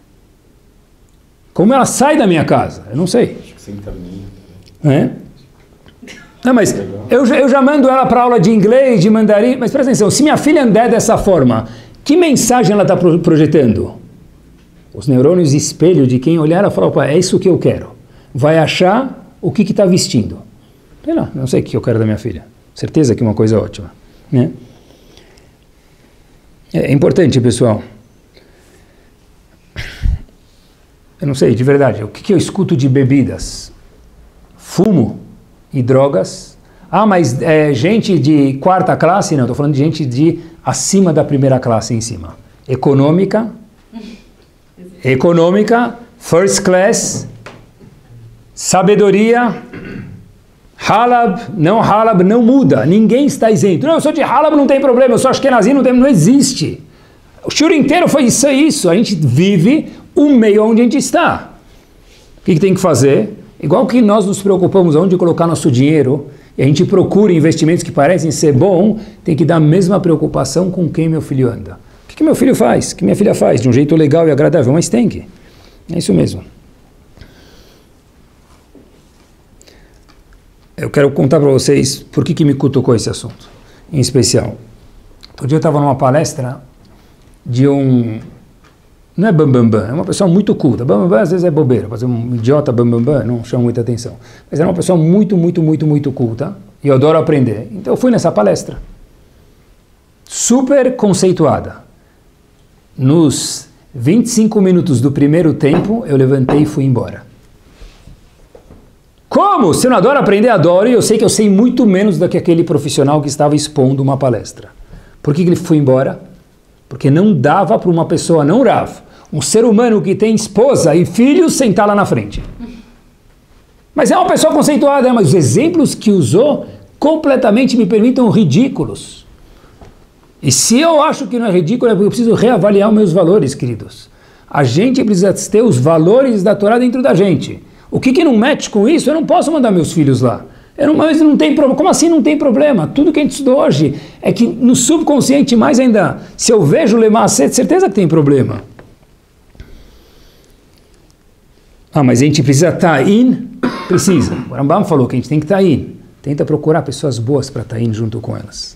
Como ela sai da minha casa? Eu não sei. Acho que sem caminho. É? Não, mas eu já mando ela para aula de inglês, de mandarim, mas presta atenção, se minha filha andar dessa forma, que mensagem ela está projetando? Os neurônios espelho de quem olhar e falar, opa, é isso que eu quero. Vai achar o que está vestindo. Sei lá, não sei o que eu quero da minha filha. Certeza que é uma coisa ótima. Né? É importante, pessoal. Eu não sei, de verdade, o que eu escuto de bebidas? Fumo e drogas. Ah, mas gente de 4ª classe? Não, estou falando de gente de acima da 1ª classe em cima. Econômica, first class, sabedoria, halab, não muda. Ninguém está isento. Não, eu sou de halab, não tem problema, eu sou ashkenazi, não existe. O shiur inteiro foi isso. A gente vive o meio onde a gente está. O que tem que fazer? Igual que nós nos preocupamos onde colocar nosso dinheiro, e a gente procura investimentos que parecem ser bom, tem que dar a mesma preocupação com quem meu filho anda. O que meu filho faz? O que minha filha faz? De um jeito legal e agradável, mas tem que. É isso mesmo. Eu quero contar para vocês por que me cutucou esse assunto, em especial. Outro dia eu estava numa palestra de um... Não é bambambam, é uma pessoa muito culta. Bambambam às vezes é bobeira, fazer um idiota bambambam não chama muita atenção. Mas era uma pessoa muito culta e eu adoro aprender. Então eu fui nessa palestra. Super conceituada. Nos 25 minutos do primeiro tempo, eu levantei e fui embora. Como? Se eu não adoro aprender, adoro, e eu sei que eu sei muito menos do que aquele profissional que estava expondo uma palestra. Por que ele foi embora? Porque não dava para uma pessoa, não Rav, um ser humano que tem esposa e filhos, sentar lá na frente. Mas é uma pessoa conceituada, mas os exemplos que usou completamente me permitam ridículos. E se eu acho que não é ridículo, é porque eu preciso reavaliar os meus valores, queridos. A gente precisa ter os valores da Torá dentro da gente. O que não mete com isso, eu não posso mandar meus filhos lá. Mas não tem problema. Como assim não tem problema? Tudo que a gente estudou hoje é que no subconsciente, mais ainda, se eu vejo o Lemacet, certeza que tem problema. Ah, mas a gente precisa estar in? Precisa. O Rambam falou que a gente tem que estar in. Tenta procurar pessoas boas para estar in junto com elas.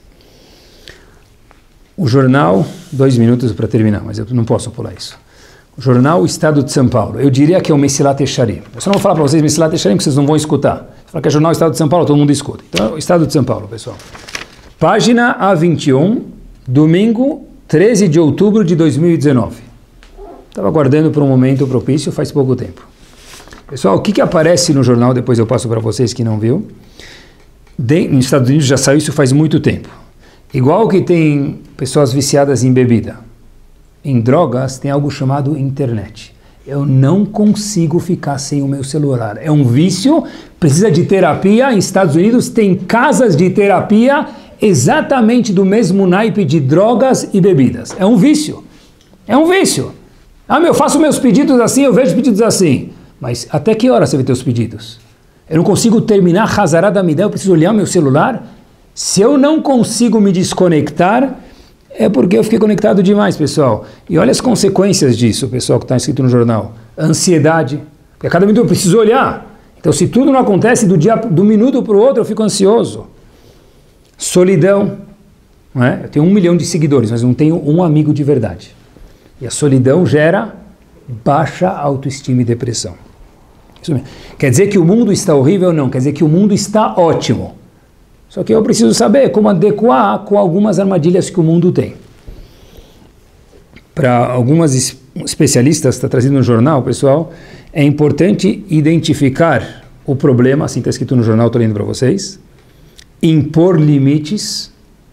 O jornal, 2 minutos para terminar, mas eu não posso pular isso. O jornal Estado de São Paulo. Eu diria que é o Mesilat Yesharim. Eu só não vou falar para vocês Mesilat Yesharim, que vocês não vão escutar. Falar que é jornal Estado de São Paulo, todo mundo escuta. Então, Estado de São Paulo, pessoal. Página A21, domingo, 13 de outubro de 2019. Estava aguardando por um momento propício faz pouco tempo. Pessoal, o que aparece no jornal, depois eu passo para vocês que não viu. Nos Estados Unidos já saiu isso faz muito tempo. Igual que tem pessoas viciadas em bebida, em drogas tem algo chamado internet. Eu não consigo ficar sem o meu celular. É um vício, precisa de terapia. Em Estados Unidos tem casas de terapia exatamente do mesmo naipe de drogas e bebidas. É um vício. É um vício. Eu faço meus pedidos assim, eu vejo pedidos assim. Mas até que hora você vê teus pedidos? Eu não consigo terminar Hazará da Midá, eu preciso olhar meu celular. Se eu não consigo me desconectar, é porque eu fiquei conectado demais, pessoal. E olha as consequências disso, pessoal, que está escrito no jornal. Ansiedade, porque a cada minuto eu preciso olhar. Então, se tudo não acontece do minuto para o outro, eu fico ansioso. Solidão. Não é? Eu tenho 1 milhão de seguidores, mas não tenho um amigo de verdade. E a solidão gera baixa autoestima e depressão. Isso mesmo. Quer dizer que o mundo está horrível? Não. Quer dizer que o mundo está ótimo. Só que eu preciso saber como adequar com algumas armadilhas que o mundo tem. Para algumas especialistas, está trazido no jornal, pessoal, é importante identificar o problema, assim está escrito no jornal, estou lendo para vocês, impor limites,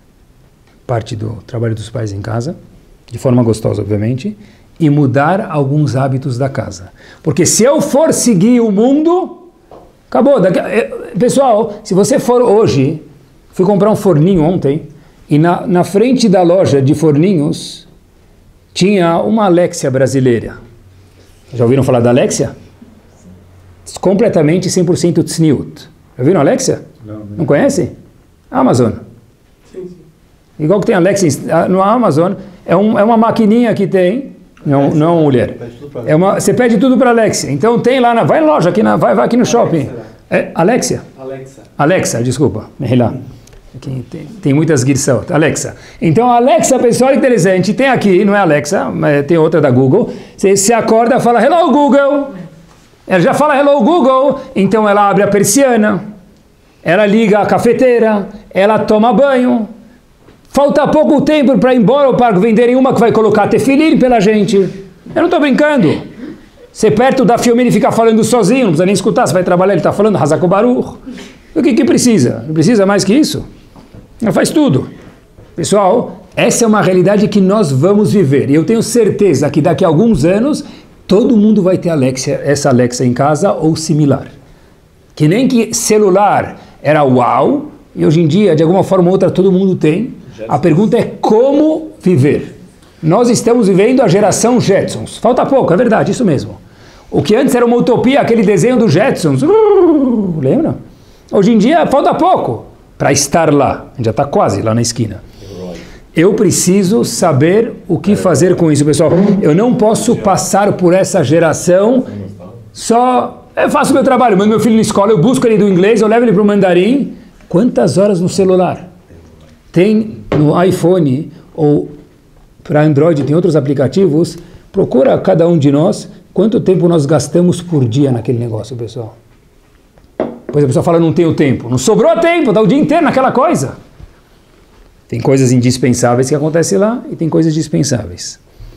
parte do trabalho dos pais em casa, de forma gostosa, obviamente, e mudar alguns hábitos da casa. Porque se eu for seguir o mundo, acabou. Pessoal, se você for hoje, fui comprar um forninho ontem, e na frente da loja de forninhos tinha uma Alexia brasileira. Já ouviram falar da Alexia? Completamente 100% tzniut. Já viram a Alexia? Não conhece? Amazon. Sim. Igual que tem Alexia no Amazon, é uma maquininha que tem, não é uma mulher. Você pede tudo para Alexia. Então tem lá, vai na loja, vai aqui no shopping. Alexia? Alexa, desculpa. Aqui tem muitas girsot. Alexa. Então a Alexa, pessoal, interessante. Tem aqui, não é Alexa, mas tem outra da Google. Você acorda e fala, hello Google. Ela já fala hello Google. Então ela abre a persiana. Ela liga a cafeteira. Ela toma banho. Falta pouco tempo para ir embora ou para venderem uma que vai colocar tefilim pela gente. Eu não estou brincando. Você perto da filme ele fica falando sozinho, não precisa nem escutar. Você vai trabalhar, ele está falando Hazak Baruch. O que precisa? Não precisa mais que isso? Ela faz tudo. Pessoal, essa é uma realidade que nós vamos viver. E eu tenho certeza que daqui a alguns anos, todo mundo vai ter essa Alexa em casa ou similar. Que nem que celular era uau, e hoje em dia, de alguma forma ou outra, todo mundo tem. A pergunta é como viver. Nós estamos vivendo a geração Jetsons. Falta pouco, é verdade, isso mesmo. O que antes era uma utopia, aquele desenho dos Jetsons. Lembra? Hoje em dia, falta pouco para estar lá. A gente já está quase lá na esquina. Eu preciso saber o que fazer com isso, pessoal. Eu não posso passar por essa geração só... Eu faço meu trabalho, mando meu filho na escola, eu busco ele do inglês, eu levo ele para o mandarim. Quantas horas no celular? Tem no iPhone ou para Android, tem outros aplicativos. Procura cada um de nós quanto tempo nós gastamos por dia naquele negócio, pessoal. Pois a pessoa fala, não tenho tempo. Não sobrou tempo, está o dia inteiro naquela coisa. Tem coisas indispensáveis que acontecem lá e tem coisas dispensáveis.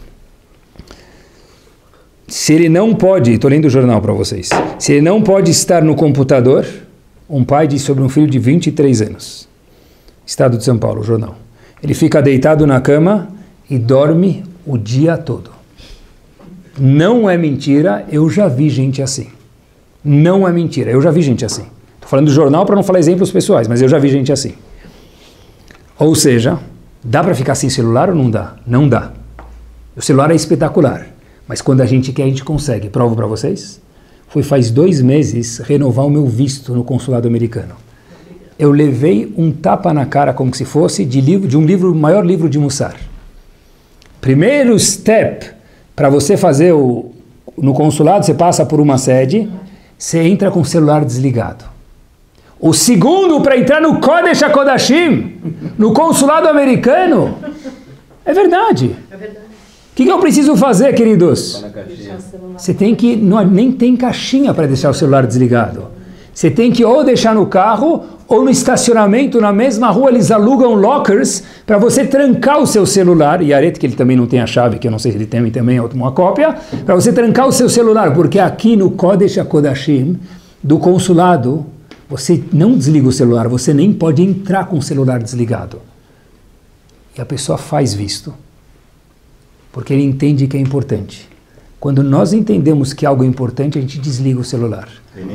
Se ele não pode, estou lendo o jornal para vocês, se ele não pode estar no computador, um pai diz sobre um filho de 23 anos. Estado de São Paulo, o jornal. Ele fica deitado na cama e dorme o dia todo. Não é mentira, eu já vi gente assim. Não é mentira, eu já vi gente assim. Estou falando do jornal para não falar exemplos pessoais, mas eu já vi gente assim. Ou seja, dá para ficar sem celular ou não dá? Não dá. O celular é espetacular, mas quando a gente quer, a gente consegue. Provo para vocês. Fui faz 2 meses renovar o meu visto no consulado americano. Eu levei um tapa na cara como se fosse de um livro, o maior livro de Mussar. Primeiro step para você fazer no consulado, você passa por uma sede, você entra com o celular desligado. O segundo para entrar no Kodesh HaKodashim, no consulado americano, é verdade. É verdade. O que eu preciso fazer, queridos? Você tem que, nem tem caixinha para deixar o celular desligado. Você tem que ou deixar no carro, ou no estacionamento, na mesma rua, eles alugam lockers para você trancar o seu celular, e Aret, que ele também não tem a chave, que eu não sei se ele tem também uma cópia, para você trancar o seu celular, porque aqui no Kodesh HaKodashim, do consulado, você não desliga o celular, você nem pode entrar com o celular desligado. E a pessoa faz visto, porque ele entende que é importante. Quando nós entendemos que algo é importante, a gente desliga o celular.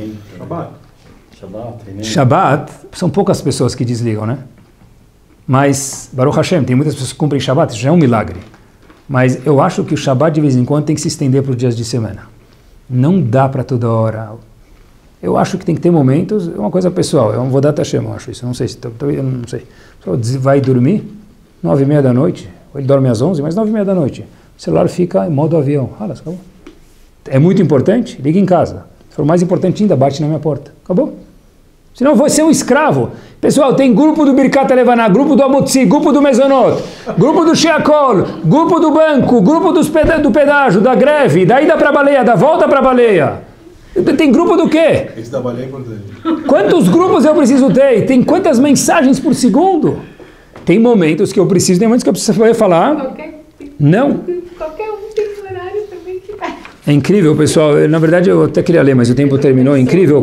Shabbat, são poucas pessoas que desligam, né? Mas, Baruch Hashem, tem muitas pessoas que cumprem Shabbat, isso já é um milagre. Mas eu acho que o Shabbat, de vez em quando, tem que se estender para os dias de semana. Não dá para toda hora. Eu acho que tem que ter momentos, é uma coisa pessoal, é um Vodat Hashem, eu acho isso. Eu não sei se, eu não sei. Só vai dormir 9h30 da noite, ou ele dorme às 11, mas 9h30 da noite. O celular fica em modo avião. Acabou. É muito importante? Liga em casa. Se for mais importante ainda, bate na minha porta. Acabou. Senão vou ser um escravo. Pessoal, tem grupo do Birkat Levaná, grupo do Amotzi, grupo do Mezonot, grupo do Sheakol, grupo do banco, grupo do pedágio, da greve, da ida para a baleia, da volta para a baleia. Tem grupo do quê? Esse da baleia é importante. Quantos grupos eu preciso ter? Tem quantas mensagens por segundo? Tem momentos que eu preciso, tem momentos que eu preciso falar. Não. Qualquer um tem horário também que vai. É incrível, pessoal. Na verdade, eu até queria ler, mas o tempo terminou. É incrível.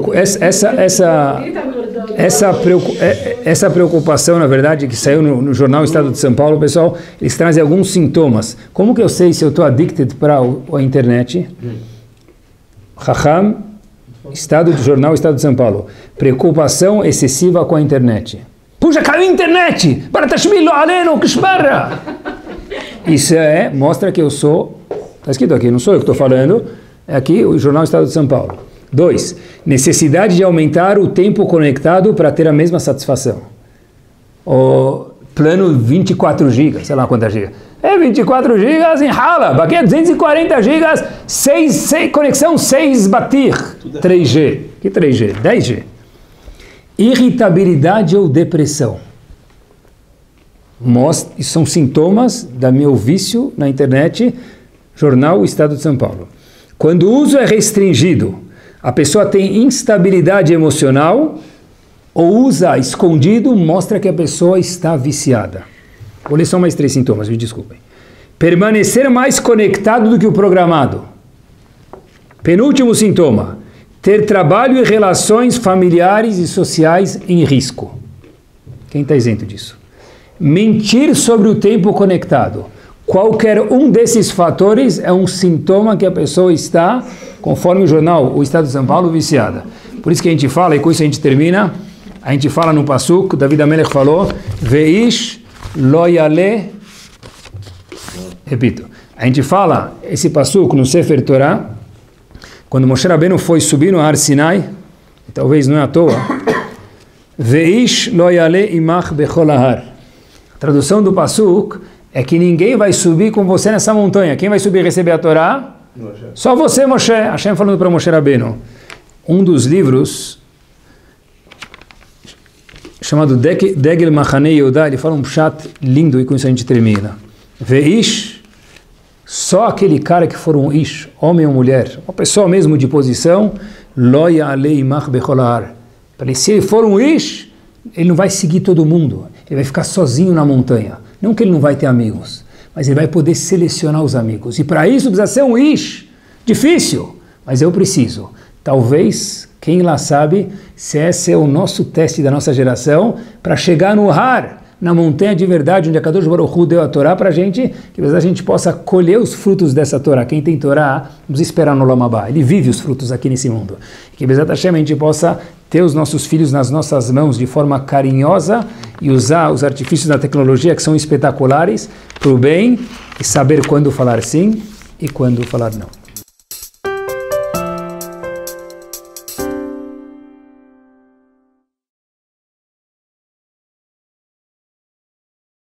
Essa preocupação, na verdade, que saiu no jornal Estado de São Paulo, pessoal, eles trazem alguns sintomas. Como que eu sei se eu estou addicted para a internet? Raham, jornal Estado de São Paulo. Preocupação excessiva com a internet. Puxa, caiu a internet! Isso mostra que eu sou, está escrito aqui, não sou eu que estou falando, é aqui o jornal Estado de São Paulo. 2. Necessidade de aumentar o tempo conectado para ter a mesma satisfação. O plano 24 GB, sei lá quantas gigas. 24 GB em Hala, aqui é 240 GB, conexão 6 batir, 3G. Que 3G? 10G. Irritabilidade ou depressão. São sintomas do meu vício na internet, jornal Estado de São Paulo. Quando o uso é restringido, a pessoa tem instabilidade emocional ou usa escondido, mostra que a pessoa está viciada. Vou ler só mais 3 sintomas, me desculpem. Permanecer mais conectado do que o programado. Penúltimo sintoma, ter trabalho e relações familiares e sociais em risco. Quem está isento disso? Mentir sobre o tempo conectado. Qualquer um desses fatores é um sintoma que a pessoa está, conforme o jornal O Estado de São Paulo, viciada. Por isso que a gente fala, e com isso a gente termina, a gente fala no Pasuk, David Amelech falou, Veish lo yale, repito, a gente fala esse Pasuk no Sefer Torah, quando Moshe Rabbeinu foi subir no Har Sinai, talvez não é à toa, Veish lo yale imach bechol ahar. A tradução do Pasuk é que ninguém vai subir com você nessa montanha. Quem vai subir e receber a Torá? Só você, Moshe. Hashem falando para Moshe Rabbeinu. Um dos livros, chamado Degel Machanei Yehudá, ele fala um pshat lindo e com isso a gente termina. Veish, só aquele cara que for um ish, homem ou mulher, uma pessoa mesmo de posição, lo ya'alei imach bechol ahar. Se ele for um ish, ele não vai seguir todo mundo. Ele vai ficar sozinho na montanha. Não que ele não vai ter amigos, mas ele vai poder selecionar os amigos. E para isso precisa ser um ish. Difícil, mas eu preciso. Talvez, quem lá sabe, se esse é o nosso teste da nossa geração, para chegar no Har, na montanha de verdade, onde a Kadosh Baruch Hu deu a Torá para a gente, que a gente possa colher os frutos dessa Torá. Quem tem Torá, não precisa esperar no Olam Haba. Ele vive os frutos aqui nesse mundo. Que Bezat Hashem a gente possa ter os nossos filhos nas nossas mãos de forma carinhosa e usar os artifícios da tecnologia que são espetaculares para o bem e saber quando falar sim e quando falar não.